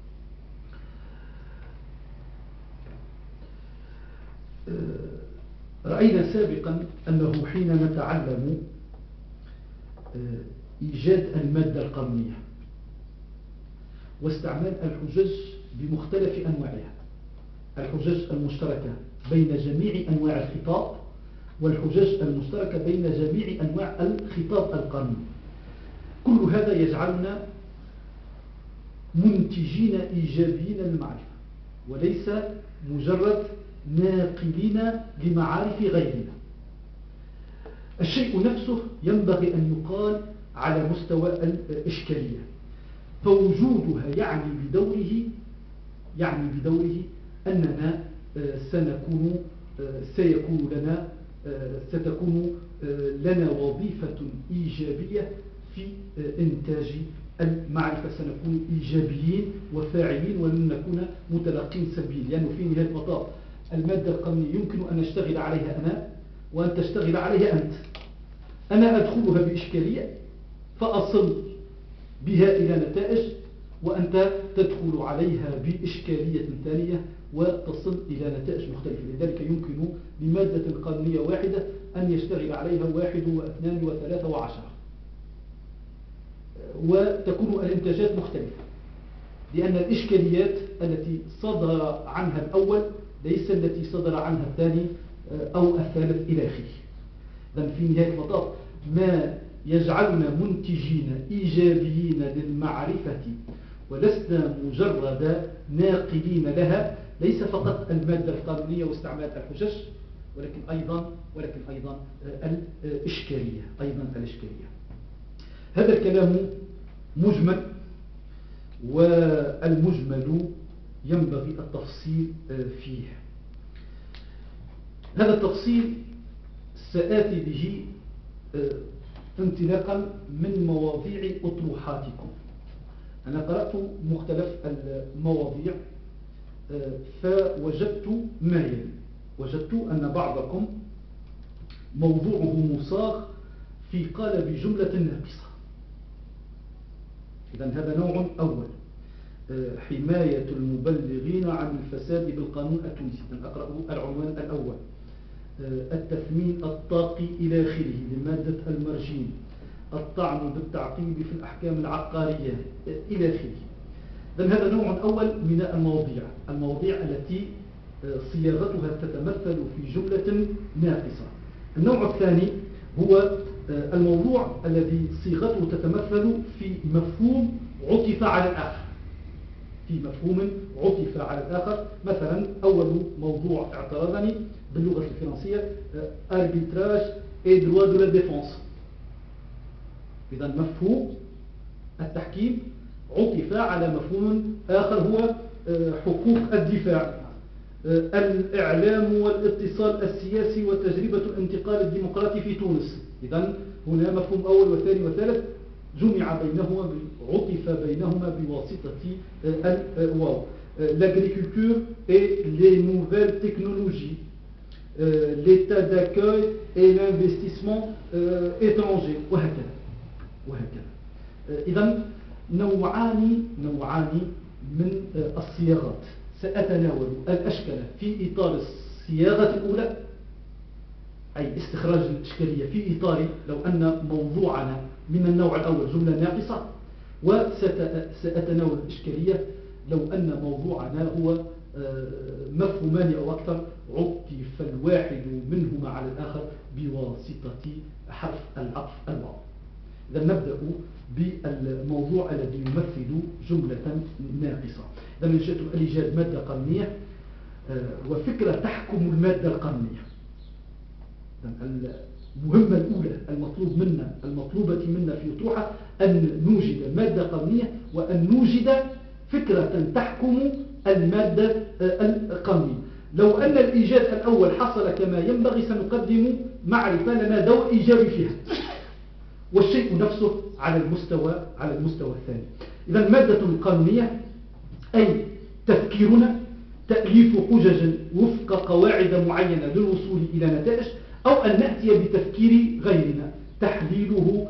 A: رأينا سابقا أنه حين نتعلم إيجاد المادة القانونية واستعمال الحجج بمختلف أنواعها، الحجج المشتركة بين جميع أنواع الخطاب، والحجج المشتركة بين جميع أنواع الخطاب القانوني، كل هذا يجعلنا منتجين إيجابيين للمعرفة، وليس مجرد ناقلين لمعارف غيرنا. الشيء نفسه ينبغي أن يقال على مستوى الإشكالية، فوجودها يعني بدوره يعني بدوره أننا سنكون سيكون لنا ستكون لنا وظيفة إيجابية في إنتاج المعرفة، سنكون إيجابيين وفاعلين ولن نكون متلقين سلبيين، لأنه في نهاية المطاف المادة القانونية يمكن أن نشتغل عليها أنا وأن تشتغل عليها أنت. أنا أدخلها بإشكالية فأصل بها إلى نتائج، وأنت تدخل عليها بإشكالية ثانية وتصل إلى نتائج مختلفة. لذلك يمكن لمادة قانونية واحدة أن يشتغل عليها واحد واثنان وثلاثة وعشرة، وتكون الإنتاجات مختلفة.
B: لأن الإشكاليات التي صدر عنها الأول ليس التي صدر عنها الثاني أو الثالث إلى آخره. إذن في نهاية المطاف ما يجعلنا منتجين إيجابيين للمعرفة ولسنا مجرد ناقلين لها ليس فقط المادة القانونية واستعمال الحجج، ولكن أيضا ولكن أيضا الإشكالية أيضا الإشكالية. هذا الكلام مجمل، والمجمل ينبغي التفصيل فيه. هذا التفصيل سآتي به انطلاقا من مواضيع أطروحاتكم. أنا قرأت مختلف المواضيع فوجدت ما يلي. وجدت أن بعضكم موضوعه مصاغ في قالب جملة ناقصة. إذن هذا نوع أول، حماية المبلغين عن الفساد بالقانون التونسي. أقرأ العنوان الأول: التثمين الطاقي إلى آخره لمادة المرجين، الطعن بالتعقيب في الأحكام العقارية إلى آخره. إذن هذا نوع أول من المواضيع المواضيع التي صياغتها تتمثل في جملة ناقصة. النوع الثاني هو الموضوع الذي صيغته تتمثل في مفهوم عطف على الآخر في مفهوم عطف على الآخر. مثلا أول موضوع اعترضني باللغة الفرنسية arbitrage et droit de la défense. إذن مفهوم التحكيم عطف على مفهوم آخر هو حقوق الدفاع، الإعلام والاتصال السياسي وتجربة الانتقال الديمقراطي في تونس. إذن هنا مفهوم أول وثاني وثالث جمع بينهما عطف بينهما بواسطة الواو. l'agriculture et les nouvelles technologies, l'état d'accueil et l'investissement étranger وهكذا وهكذا. إذن نوعان نوعان من الصياغات سأتناول الأشكال في إطار الصياغة الأولى، أي استخراج الإشكالية في إطار لو أن موضوعنا من النوع الأول جملة ناقصة، وسأتناول الإشكالية لو أن موضوعنا هو مفهومان أو أكثر عطف الواحد منهما على الآخر بواسطة حرف العطف الواو. إذا نبدأ بالموضوع الذي يمثل جملة ناقصة. إذا نشأت الإيجاد مادة قانونية وفكرة تحكم المادة القانونية. المهمة الأولى المطلوب منا المطلوبة منا في أطروحة أن نوجد مادة قانونية وأن نوجد فكرة تحكم المادة القانونية. لو أن الإيجاد الأول حصل كما ينبغي سنقدم معرفة لنا دور إيجابي فيها، والشيء نفسه على المستوى على المستوى الثاني. إذا المادة القانونية أي تفكيرنا، تأليف حجج وفق قواعد معينة للوصول إلى نتائج، أو أن نأتي بتفكير غيرنا تحليله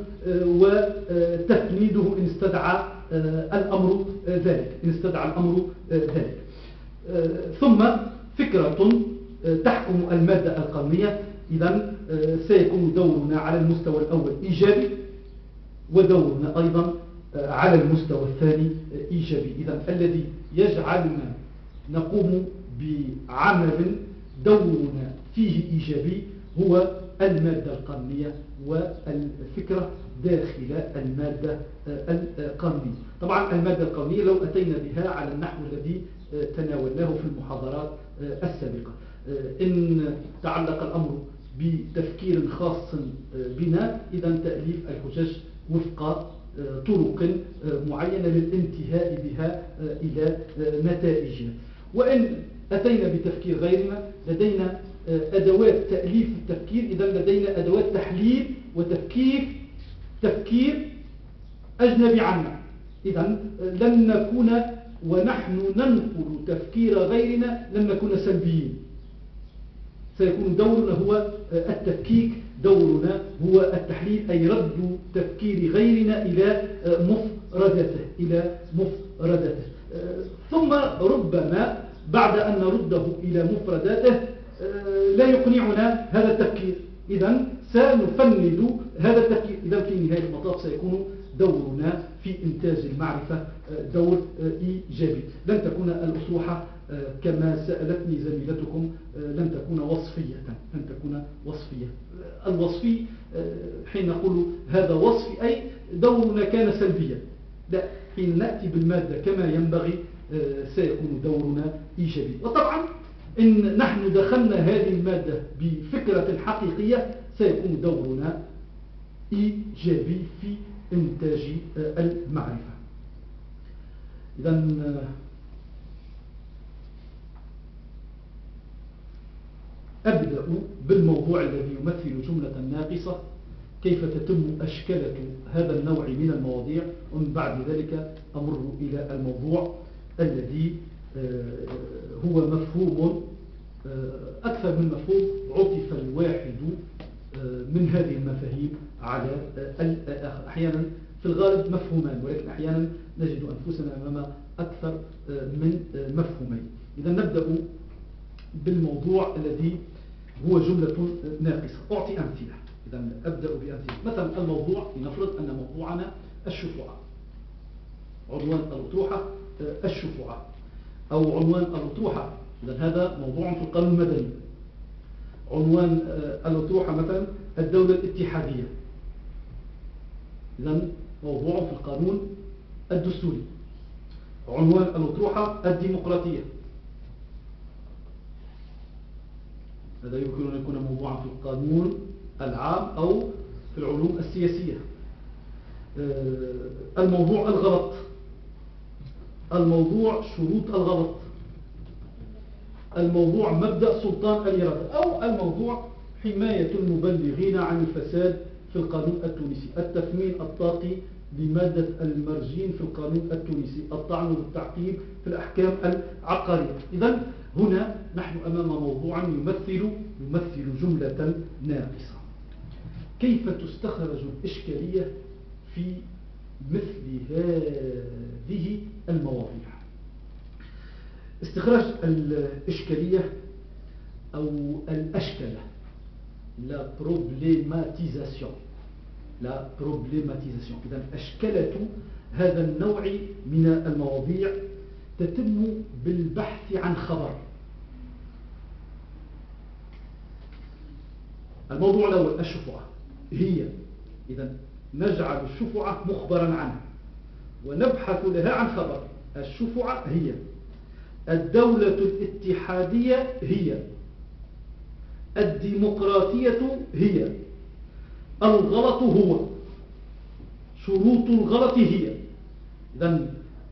B: وتفنيده إن استدعى الأمر ذلك إن استدعى الأمر ذلك. ثم فكرة تحكم المادة القانونية. إذن سيكون دورنا على المستوى الأول إيجابي، ودورنا أيضا على المستوى الثاني إيجابي. إذن الذي يجعلنا نقوم بعمل دورنا فيه إيجابي هو المادة القانونية والفكرة داخل المادة القانونية. طبعا المادة القانونية لو أتينا بها على النحو الذي تناولناه في المحاضرات السابقة، إن تعلق الأمر بتفكير خاص بنا، إذا تأليف الحجج وفق طرق معينة للانتهاء بها إلى نتائجها. وإن أتينا بتفكير غيرنا لدينا أدوات تأليف التفكير، إذا لدينا أدوات تحليل وتفكير تفكير أجنبي عنا. إذا لن نكون ونحن ننقل تفكير غيرنا لن نكون سلبيين، سيكون دورنا هو التفكيك، دورنا هو التحليل، أي رد تفكير غيرنا إلى مفردته إلى مفردته ثم ربما بعد أن نرده إلى مفرداته لا يقنعنا هذا التفكير، إذن سنفند هذا التفكير. إذن في نهاية المطاف سيكون دورنا
A: في إنتاج المعرفة دور إيجابي. لن تكون الأطروحة كما سألتني زميلتكم لن تكون وصفية، لن تكون وصفية. الوصفي حين نقول هذا وصفي أي دورنا كان سلبيا، لا، حين نأتي بالمادة كما ينبغي سيكون دورنا إيجابي. وطبعا إن نحن دخلنا هذه المادة بفكرة حقيقية سيكون دورنا إيجابي في إنتاج المعرفة. إذن أبدأ بالموضوع الذي يمثل جملة ناقصة، كيف تتم أشكالة هذا النوع من المواضيع، ومن بعد ذلك أمر إلى الموضوع الذي هو مفهوم أكثر من مفهوم عطف الواحد من هذه المفاهيم على الآخر. أحيانا في الغالب مفهومان، ولكن أحيانا نجد أنفسنا أمام أكثر من مفهومين. إذا نبدأ بالموضوع الذي هو جملة ناقصة. أعطي أمثلة. إذا أبدأ بأمثلة. مثلا الموضوع، لنفرض أن موضوعنا الشفعة، عنوان الأطروحة الشفعة، أو عنوان الأطروحة، إذا هذا موضوع في القانون المدني. عنوان الأطروحة مثلا الدولة الاتحادية، إذا موضوع في القانون الدستوري. عنوان الأطروحة الديمقراطية، هذا يمكن أن يكون موضوعا في القانون العام أو في العلوم السياسية. الموضوع الغلط، الموضوع شروط الغلط، الموضوع مبدأ سلطان الإرادة، أو الموضوع حماية المبلغين عن الفساد في القانون التونسي، التثمين الطاقي لمادة المرجين في القانون التونسي، الطعن والتعقيب في الأحكام العقارية. إذن هنا نحن أمام موضوع يمثل يمثل جملة ناقصة. كيف تستخرج الإشكالية في مثل هذه المواضيع؟ استخراج الإشكالية أو الأشكلة، لا بروبليماتيزاسيون، لا بروبليماتيزاسيون. إذن أشكلة هذا النوع من المواضيع تتم بالبحث عن خبر. الموضوع الأول الشفعة هي، إذن نجعل الشفعة مخبرا عنها ونبحث لها عن خبر. الشفعة هي، الدولة الاتحادية هي، الديمقراطية هي، الغلط هو، شروط الغلط هي. إذن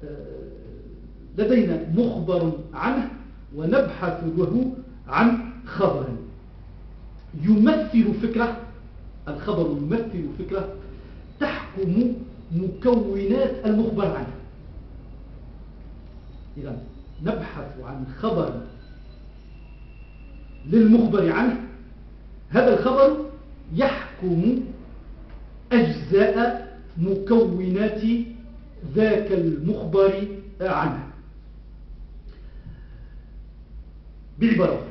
A: لدينا مخبر عنه ونبحث له عن خبر يمثل فكرة. الخبر يمثل فكرة تحكم مكونات المخبر عنه. إذن نبحث عن خبر للمخبر عنه، هذا الخبر يحكم أجزاء مكونات ذاك المخبر عنه. بعبارة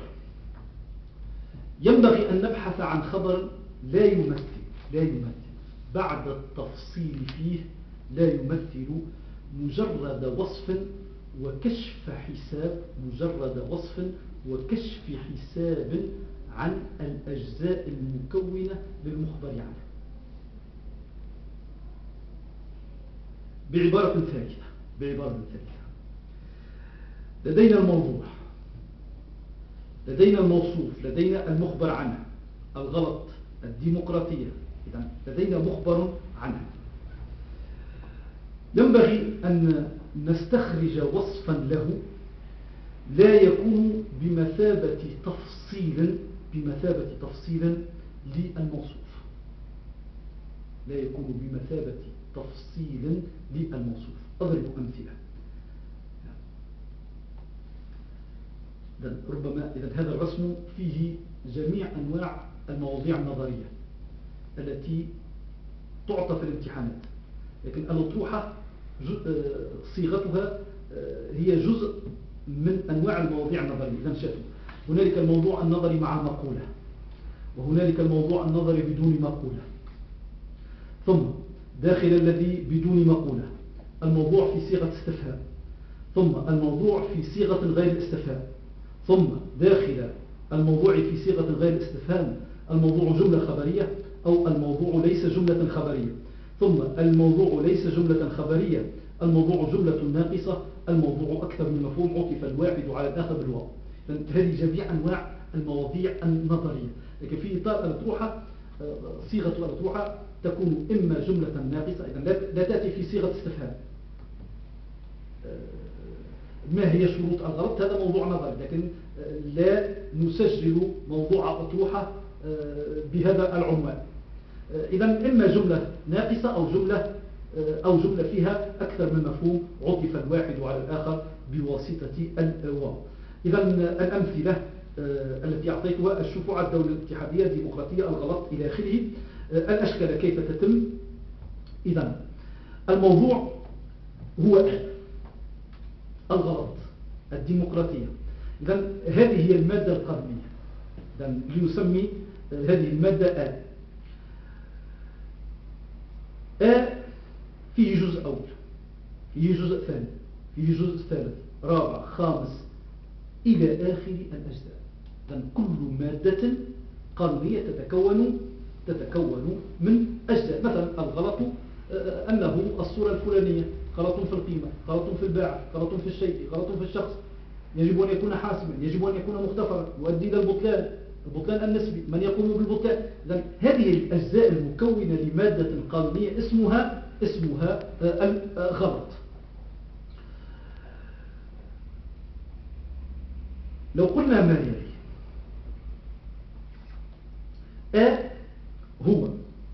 A: ينبغي أن نبحث عن خبر لا يمثل لا يمثل بعد التفصيل فيه، لا يمثل مجرد وصف وكشف حساب، مجرد وصف وكشف حساب عن الأجزاء المكونة للمخبر عنه. بعبارة ثالثة بعبارة ثالثة لدينا الموضوع، لدينا الموصوف، لدينا المخبر عنه، الغلط، الديمقراطية. إذن لدينا مخبر عنه. ينبغي أن نستخرج وصفا له لا يكون بمثابة تفصيل بمثابة تفصيل للموصوف، لا يكون بمثابة تفصيل للموصوف. أضرب أمثلة. إذن ربما إذن هذا الرسم فيه جميع أنواع المواضيع النظرية التي تعطى في الامتحانات، لكن الأطروحة صيغتها هي جزء من أنواع المواضيع النظرية. إذن شافوا هنالك الموضوع النظري مع مقولة، وهنالك الموضوع النظري بدون مقولة، ثم داخل الذي بدون مقولة
B: الموضوع في صيغة استفهام، ثم الموضوع في صيغة غير الاستفهام، ثم داخل الموضوع في صيغة غير الاستفهام الموضوع جملة خبرية أو الموضوع ليس جملة خبرية، ثم الموضوع ليس جملة خبرية الموضوع جملة ناقصة، الموضوع أكثر من مفهوم عطف الواحد على الآخر بالواو. هذه جميع أنواع المواضيع النظرية. لكن في إطار الأطروحة صيغة الأطروحة تكون إما جملة ناقصة، إذن لا تأتي في صيغة استفهام. ما هي شروط الغلط؟ هذا موضوع نظري، لكن لا نسجل موضوع أطروحة بهذا العنوان. إذن إما جملة ناقصة أو جملة أو جملة فيها أكثر من مفهوم عطف الواحد على الآخر بواسطة الواو. إذن الأمثلة التي أعطيتها: الشفوع، الدولة الاتحادية، الديمقراطية، الغلط، إلى آخره. الأشكال كيف تتم؟ إذن الموضوع هو الغلط، الديمقراطية. إذن هذه هي المادة القانونية. إذن لنسمي هذه المادة آ. آ فيه جزء أول، فيه جزء ثاني، فيه جزء ثالث، رابع، خامس، إلى آخر الأجزاء. إذن كل مادة قانونية تتكون تتكون من أجزاء. مثلا الغلط أنه الصورة الفلانية، غلط في القيمة، غلط في الباعة، غلط في الشيء، غلط في الشخص، يجب أن يكون حاسما، يجب أن يكون مغتفرا، يؤدي إلى البطلان، البطلان النسبي، من يقوم بالبطلان. إذن هذه الأجزاء المكونة لمادة قانونية اسمها اسمها الغلط. لو قلنا ما يلي: آ هو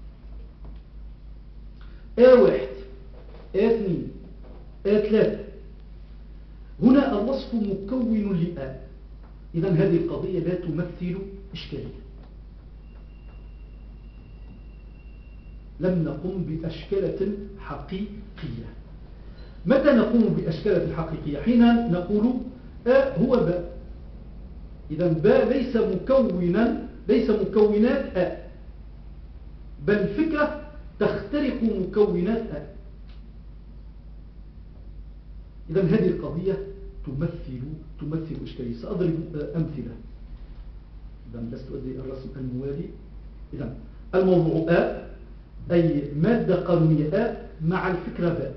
B: آ واحد، آ اثنين، آ ثلاثة، هنا الوصف مكون لآ. إذن هذه القضية لا تمثل إشكالية. لم نقم بأشكالة حقيقية. متى نقوم بأشكالة حقيقية؟ حين نقول آ هو باء. إذن باء ليس مكونا ليس مكونات آ، بل فكرة تخترق مكونات آ. إذن هذه القضية تمثل تمثل إشكالية. سأضرب أمثلة. إذن لست أدري الرسم الموالي. إذن الموضوع آ أي مادة قانونية آ مع الفكرة باء.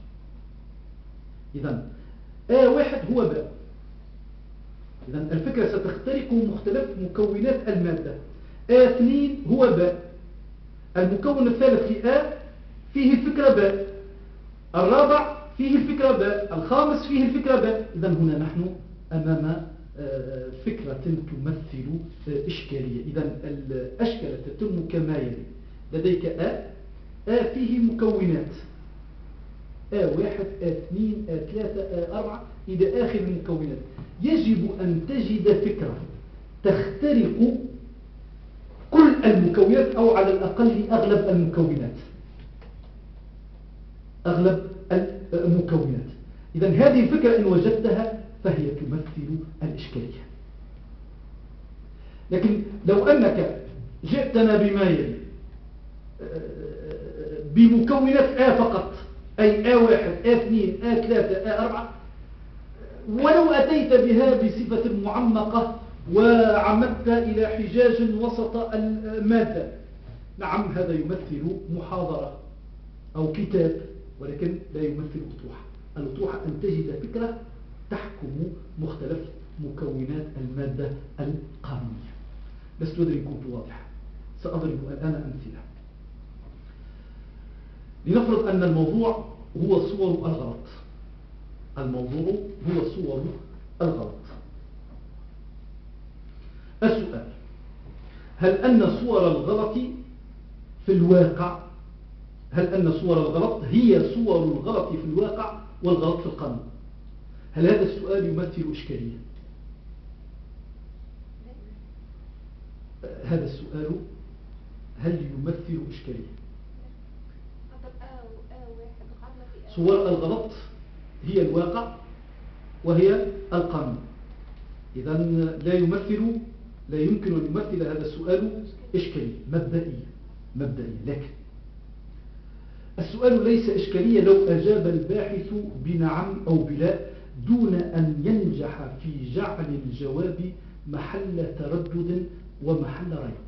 B: إذن آ واحد هو باء. إذن الفكرة ستخترق مختلف مكونات المادة. آ اثنين هو باء. المكون الثالث في آ فيه الفكرة باء. الرابع فيه الفكرة باء. الخامس فيه الفكرة باء. إذن هنا نحن أمام فكرة تمثل إشكالية. إذن الأشكال تتم كما يلي: لديك آ، آ فيه مكونات آ واحد، آ اثنين، آ ثلاثة، آ أربعة، إلى آخر المكونات. يجب أن تجد فكرة تخترق كل المكونات أو على الأقل أغلب المكونات أغلب المكونات. إذن هذه الفكرة إن وجدتها فهي تمثل الإشكالية. لكن لو أنك جئتنا بما يلي بمكونات آ فقط، أي آ واحد، آ اثنين، آ ثلاثة، آ أربعة، ولو أتيت بها بصفة معمقة وعمدت إلى حجاج وسط المادة، نعم هذا يمثل محاضرة أو كتاب، ولكن لا يمثل أطروحة. الأطروحة أن تجد فكرة تحكم مختلف مكونات المادة القانونية. لست أدري إن كنت واضحة. سأضرب الآن أمثلة. لنفرض أن الموضوع هو صور الغلط. الموضوع هو صور الغلط. السؤال: هل أن صور الغلط في الواقع هل أن صور الغلط هي صور الغلط في الواقع والغلط في القانون؟ هل هذا السؤال يمثل إشكالية؟ هذا السؤال هل يمثل إشكالية؟ صور الغلط هي الواقع وهي القانون. إذن لا يمثل لا يمكن أن يمثل هذا السؤال إشكالية مبدئية مبدئية. لكن السؤال ليس إشكالية لو أجاب الباحث بنعم أو بلا دون أن ينجح في جعل الجواب محل تردد ومحل ريب.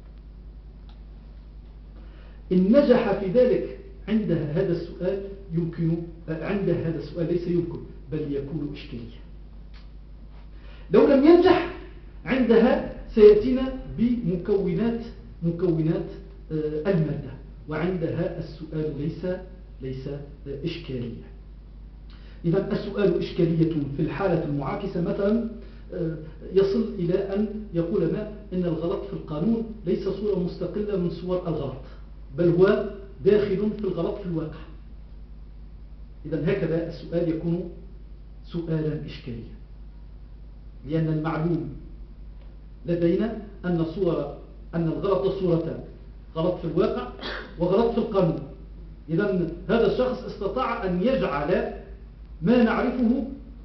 B: إن نجح في ذلك عند هذا السؤال يمكن عند هذا السؤال ليس يمكن بل يكون إشكالية. لو لم ينجح عندها سيأتينا بمكونات مكونات المادة، وعندها السؤال ليس ليس إشكالية. إذا السؤال إشكالية في الحالة المعاكسة مثلا يصل إلى أن يقول ما إن الغلط في القانون ليس صورة مستقلة من صور الغلط، بل هو داخل في الغلط في الواقع. إذا هكذا السؤال يكون سؤالا إشكاليا، لأن المعلوم لدينا أن صورة أن الغلط صورتان، غلط في الواقع وغلط في القانون. إذا هذا الشخص استطاع أن يجعل ما نعرفه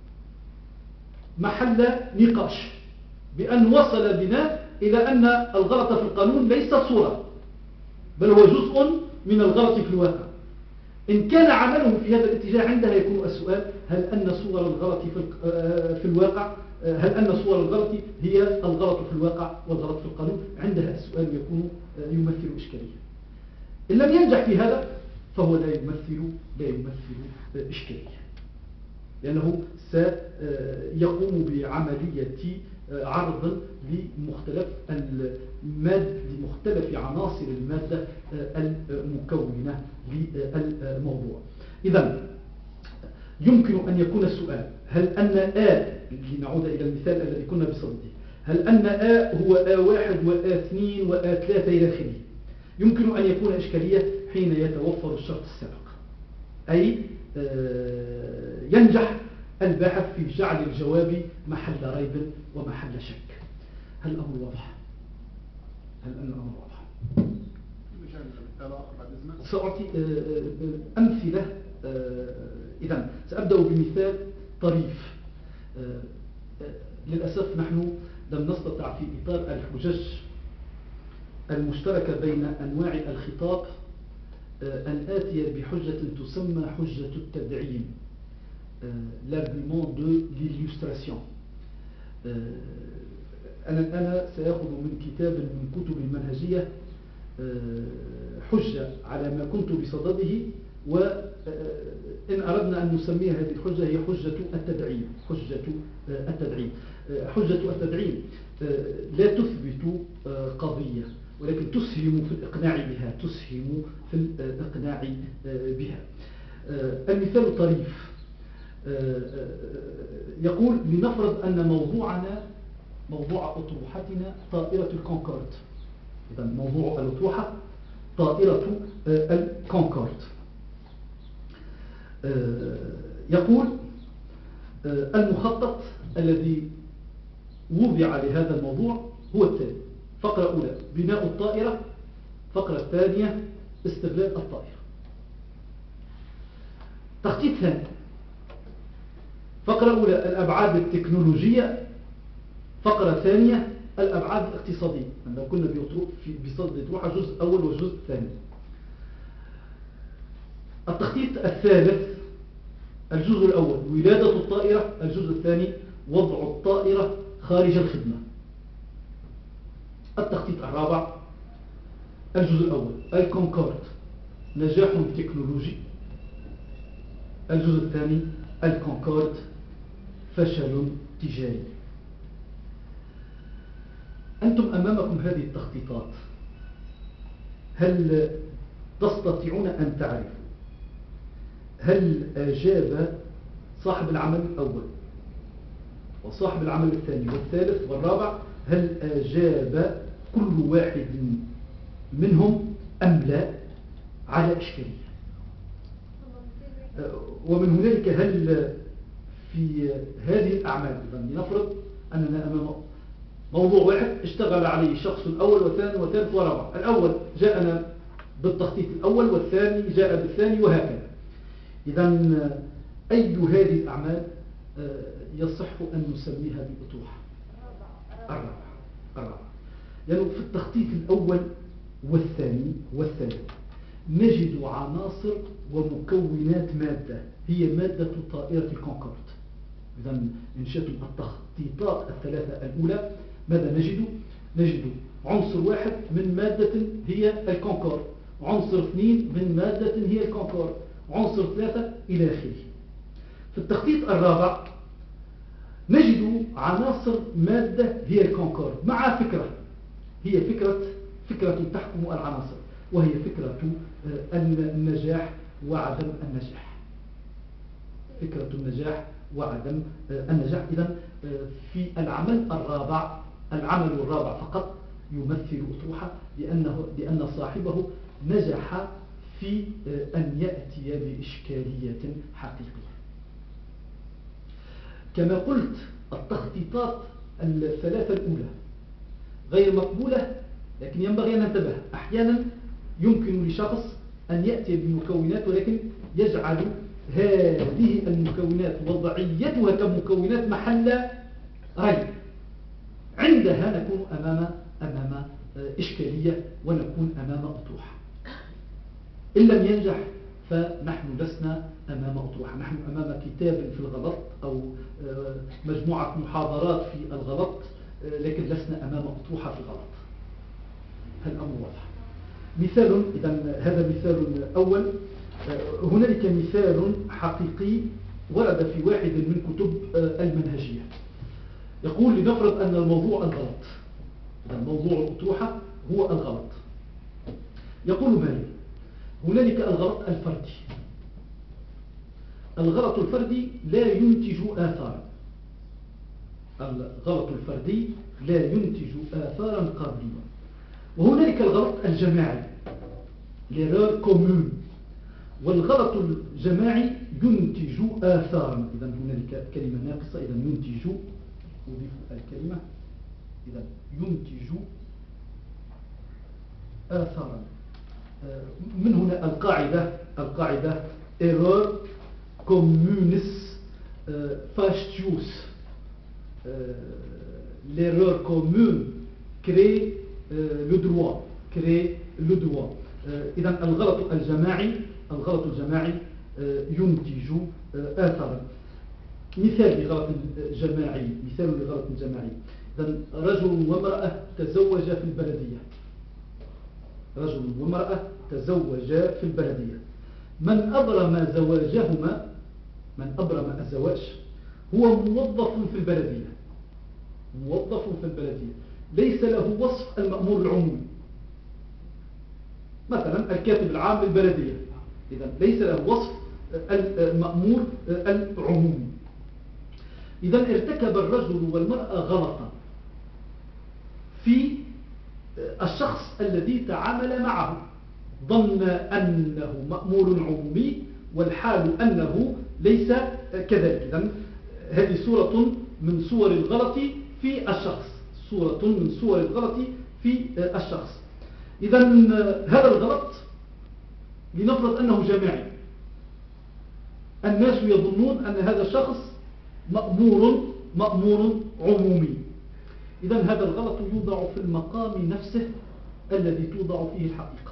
B: محل نقاش، بأن وصل بنا إلى أن الغلط في القانون ليس صورة بل هو جزء من الغلط في الواقع. إن كان عمله في هذا الاتجاه عندها يكون السؤال هل أن صور الغلط في الواقع هل أن صور الغلط هي الغلط في الواقع والغلط في القانون؟ عندها السؤال يكون يمثل إشكالية. إن لم ينجح في هذا فهو لا يمثل لا يمثل إشكالية، لأنه سيقوم بعملية عرض لمختلف المادة لمختلف عناصر المادة المكونة للموضوع. إذن يمكن أن يكون السؤال هل أن آ لنعود إلى المثال الذي كنا بصدده، هل أن آ هو آ واحد وآ اثنين وآ ثلاثة إلى آخره؟ يمكن أن يكون إشكالية حين يتوفر الشرط السابق، أي ينجح الباحث في جعل الجواب محل ريب ومحل شك. هل الأمر واضح؟ هل أن الأمر واضح؟ سأعطي أمثلة. إذن سأبدأ بمثال طريف. للأسف نحن لم نستطع في إطار الحجج المشتركة بين أنواع الخطاب أن آتي بحجة تسمى حجة التدعيم، l'argument de l'illustration. أنا الآن سأخذ من كتاب من كتب المنهجية حجة على ما كنت بصدده، وإن أردنا أن نسميها هذه الحجة هي حجة التدعيم. حجة التدعيم حجة التدعيم لا تثبت قضية ولكن تسهم في الإقناع بها تسهم في الإقناع بها. المثال الطريف يقول لنفرض أن موضوعنا موضوع أطروحتنا طائرة الكونكورد. إذا موضوع الأطروحة طائرة الكونكورد. يقول المخطط الذي وضع لهذا الموضوع هو التالي: فقرة أولى بناء الطائرة، فقرة ثانية استغلال الطائرة. تخطيط ثاني: فقرة أولى الأبعاد التكنولوجية، فقرة ثانية الأبعاد الاقتصادية. لو كنا بصدد أطروحة جزء أول وجزء ثاني. التخطيط الثالث الجزء الأول ولادة الطائرة، الجزء الثاني وضع الطائرة خارج الخدمة. التخطيط الرابع الجزء الأول الكونكورد نجاح تكنولوجي، الجزء الثاني الكونكورد فشل تجاري. أنتم أمامكم هذه التخطيطات، هل تستطيعون أن تعرفوا هل أجاب صاحب العمل الأول وصاحب العمل الثاني والثالث والرابع هل أجاب كل واحد منهم أم لا على إشكالية؟ ومن هنالك هل في هذه الأعمال لنفرض أننا أمام موضوع واحد اشتغل عليه الشخص الأول والثاني والثالث والرابع، الأول جاءنا بالتخطيط الأول والثاني جاء بالثاني وهكذا. إذن أي هذه الأعمال يصح أن نسميها بأطروحة؟ الرابعة. الرابعة لأنه في التخطيط الأول والثاني والثالث نجد عناصر ومكونات مادة هي مادة طائرة الكونكورد. إذا إن شئتم التخطيطات الثلاثة الأولى ماذا نجد؟ نجد عنصر واحد من مادة هي الكونكورد، عنصر اثنين من مادة هي الكونكورد، عنصر ثلاثة إلى آخره. في التخطيط الرابع نجد عناصر مادة هي الكونكورد مع فكرة، هي فكرة فكرة تحكم العناصر، وهي فكرة النجاح وعدم النجاح. فكرة النجاح وعدم النجاح. إذن في العمل الرابع، العمل الرابع فقط يمثل أطروحة، لأنه لأن صاحبه نجح في أن يأتي بإشكالية حقيقية. كما قلت التخطيطات الثلاثة الأولى غير مقبولة، لكن ينبغي أن ننتبه. أحيانا يمكن لشخص أن يأتي بمكونات ولكن يجعل هذه المكونات وضعيتها كمكونات محل ريب، عندها نكون أمام أمام إشكالية ونكون أمام أطروحة. إن لم ينجح فنحن لسنا أمام أطروحة، نحن أمام كتاب في الغلط أو مجموعة محاضرات في الغلط، لكن لسنا أمام أطروحة في الغلط. الأمر واضح. مثال، إذن هذا مثال أول. هنالك مثال حقيقي ورد في واحد من كتب المنهجية، يقول لنفرض أن الموضوع الغلط، موضوع الأطروحة هو الغلط. يقول مالي هنالك الغلط الفردي. الغلط الفردي لا ينتج آثارا، الغلط الفردي لا ينتج آثارا قابلة. وهنالك الغلط الجماعي l'erreur commune، والغلط الجماعي ينتج آثارا. إذا هنالك كلمة ناقصة، إذا ينتج، أضيف الكلمة، إذا ينتج آثارا. من هنا القاعدة القاعدة error communis facius، l'erreur commune crée le droit crée le droit. إذا الغلط الجماعي الغلط الجماعي ينتج آثارا. مثال لغلط جماعي مثال لغلط جماعي إذا رجل وامرأة تزوجا في البلدية، رجل وامرأة تزوجا في البلدية. من أبرم زواجهما، من أبرم الزواج هو موظف في البلدية، موظف في البلدية ليس له وصف المأمور العمومي، مثلا الكاتب العام للبلدية، إذا ليس له وصف المأمور العمومي. إذا ارتكب الرجل والمرأة غلطا في الشخص الذي تعامل معه، ظن أنه مأمور عمومي والحال أنه ليس كذلك. إذن هذه صورة من صور الغلط في الشخص، صورة من صور الغلط في الشخص. إذن هذا الغلط لنفرض أنه جماعي، الناس يظنون أن هذا الشخص مأمور مأمور عمومي. إذن هذا الغلط يوضع في المقام نفسه الذي توضع فيه الحقيقة،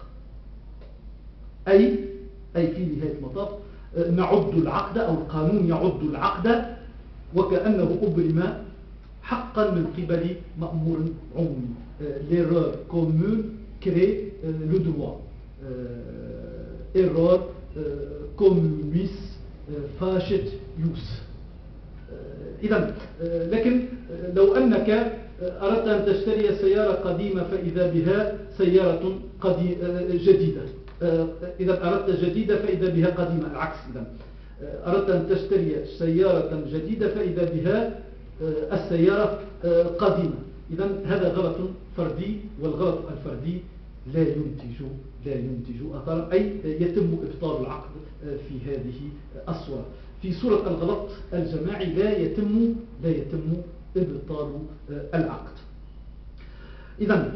B: أي أي في نهاية المطاف نعد العقد أو القانون يعد العقد وكأنه أبرم حقا من قبل مأمور عمومي. l'erreur commune crée le droit، error communis facit ius. إذن لكن لو أنك أردت أن تشتري سيارة قديمة فإذا بها سيارة جديدة، إذا أردت جديدة فإذا بها قديمة، العكس. إذن أردت أن تشتري سيارة جديدة فإذا بها السيارة قديمة. إذن هذا غلط فردي، والغلط الفردي لا ينتج لا ينتج أثرا، أي يتم إبطال العقد في هذه الصورة. في صورة الغلط الجماعي لا يتم لا يتم إبطال العقد. إذن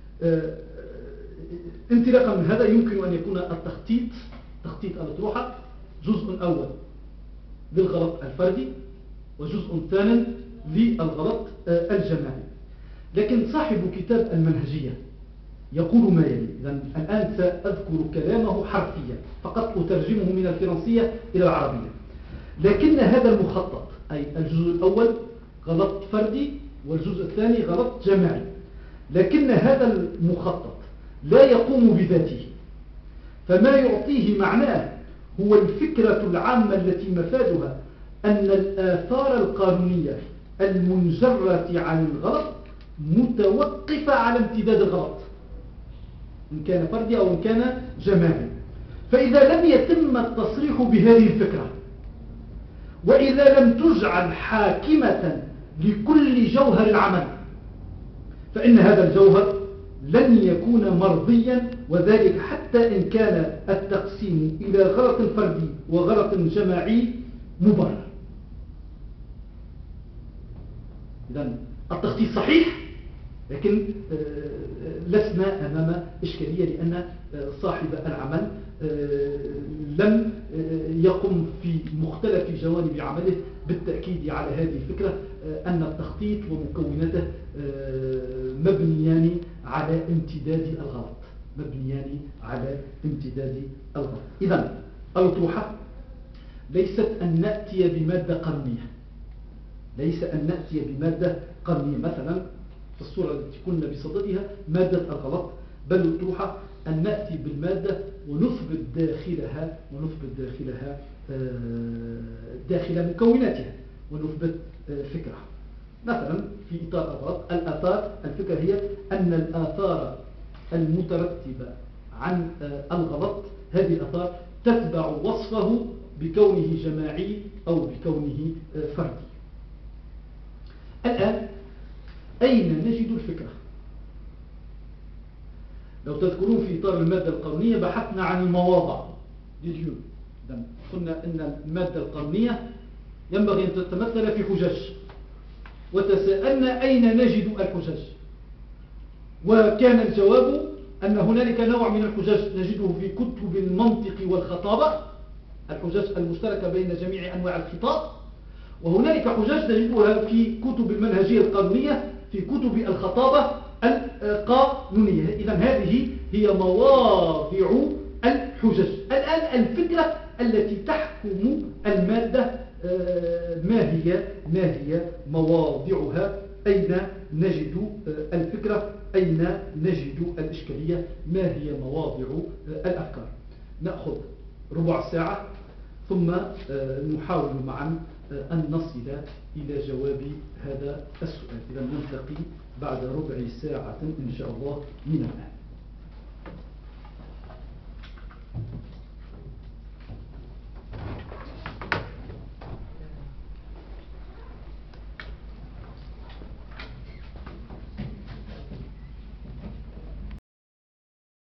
B: انطلاقا من هذا يمكن أن يكون التخطيط تخطيط الأطروحة جزء أول للغلط الفردي وجزء ثاني للغلط الجماعي. لكن صاحب كتاب المنهجية يقول ما يلي. إذن الآن سأذكر كلامه حرفيا فقط أترجمه من الفرنسية إلى العربية. لكن هذا المخطط أي الجزء الأول غلط فردي والجزء الثاني غلط جماعي، لكن هذا المخطط لا يقوم بذاته، فما يعطيه معناه هو الفكرة العامة التي مفادها أن الآثار القانونية المنجرة عن الغلط متوقفة على امتداد الغلط إن كان فردي أو إن كان جماعي. فإذا لم يتم التصريح بهذه الفكرة، وإذا لم تجعل حاكمة لكل جوهر العمل، فإن هذا الجوهر لن يكون مرضيا، وذلك حتى إن كان التقسيم إلى غلط فردي وغلط جماعي مبرر. إذن التخطيط صحيح، لكن لسنا أمام إشكالية، لأن صاحب العمل لم يقم في مختلف جوانب عمله بالتأكيد على هذه الفكرة أن التخطيط ومكوناته مبنيان على امتداد الغلط مبنيان على امتداد الغلط. إذن الأطروحة ليست أن نأتي بمادة قانونية، ليس أن نأتي بمادة قانونية مثلا في الصورة التي كنا بصددها مادة الغلط، بل الأطروحة أن نأتي بالمادة ونثبت داخلها ونثبت داخلها داخل مكوناتها ونثبت فكرة. مثلا في إطار الغلط الآثار، الفكرة هي أن الآثار المترتبة عن الغلط هذه الآثار تتبع وصفه بكونه جماعي أو بكونه فردي. الآن أين نجد الفكرة؟ لو تذكرون في إطار المادة القانونية بحثنا عن المواضع لليوم. قلنا أن المادة القانونية ينبغي أن تتمثل في حجج، وتساءلنا أين نجد الحجج، وكان الجواب أن هنالك نوع من الحجج نجده في كتب المنطق والخطابة، الحجج المشتركة بين جميع أنواع الخطاب، وهنالك حجج نجدها في كتب المنهجية القانونية في كتب الخطابة القانونية. إذن هذه هي مواضع الحجج. الآن الفكرة التي تحكم المادة ما هي ما هي مواضعها؟ أين نجد الفكرة؟ أين نجد الإشكالية؟ ما هي مواضع الأفكار؟ نأخذ ربع ساعة ثم نحاول معا أن نصل إلى جواب هذا السؤال. إذا نلتقي بعد ربع ساعة إن شاء الله من الآن.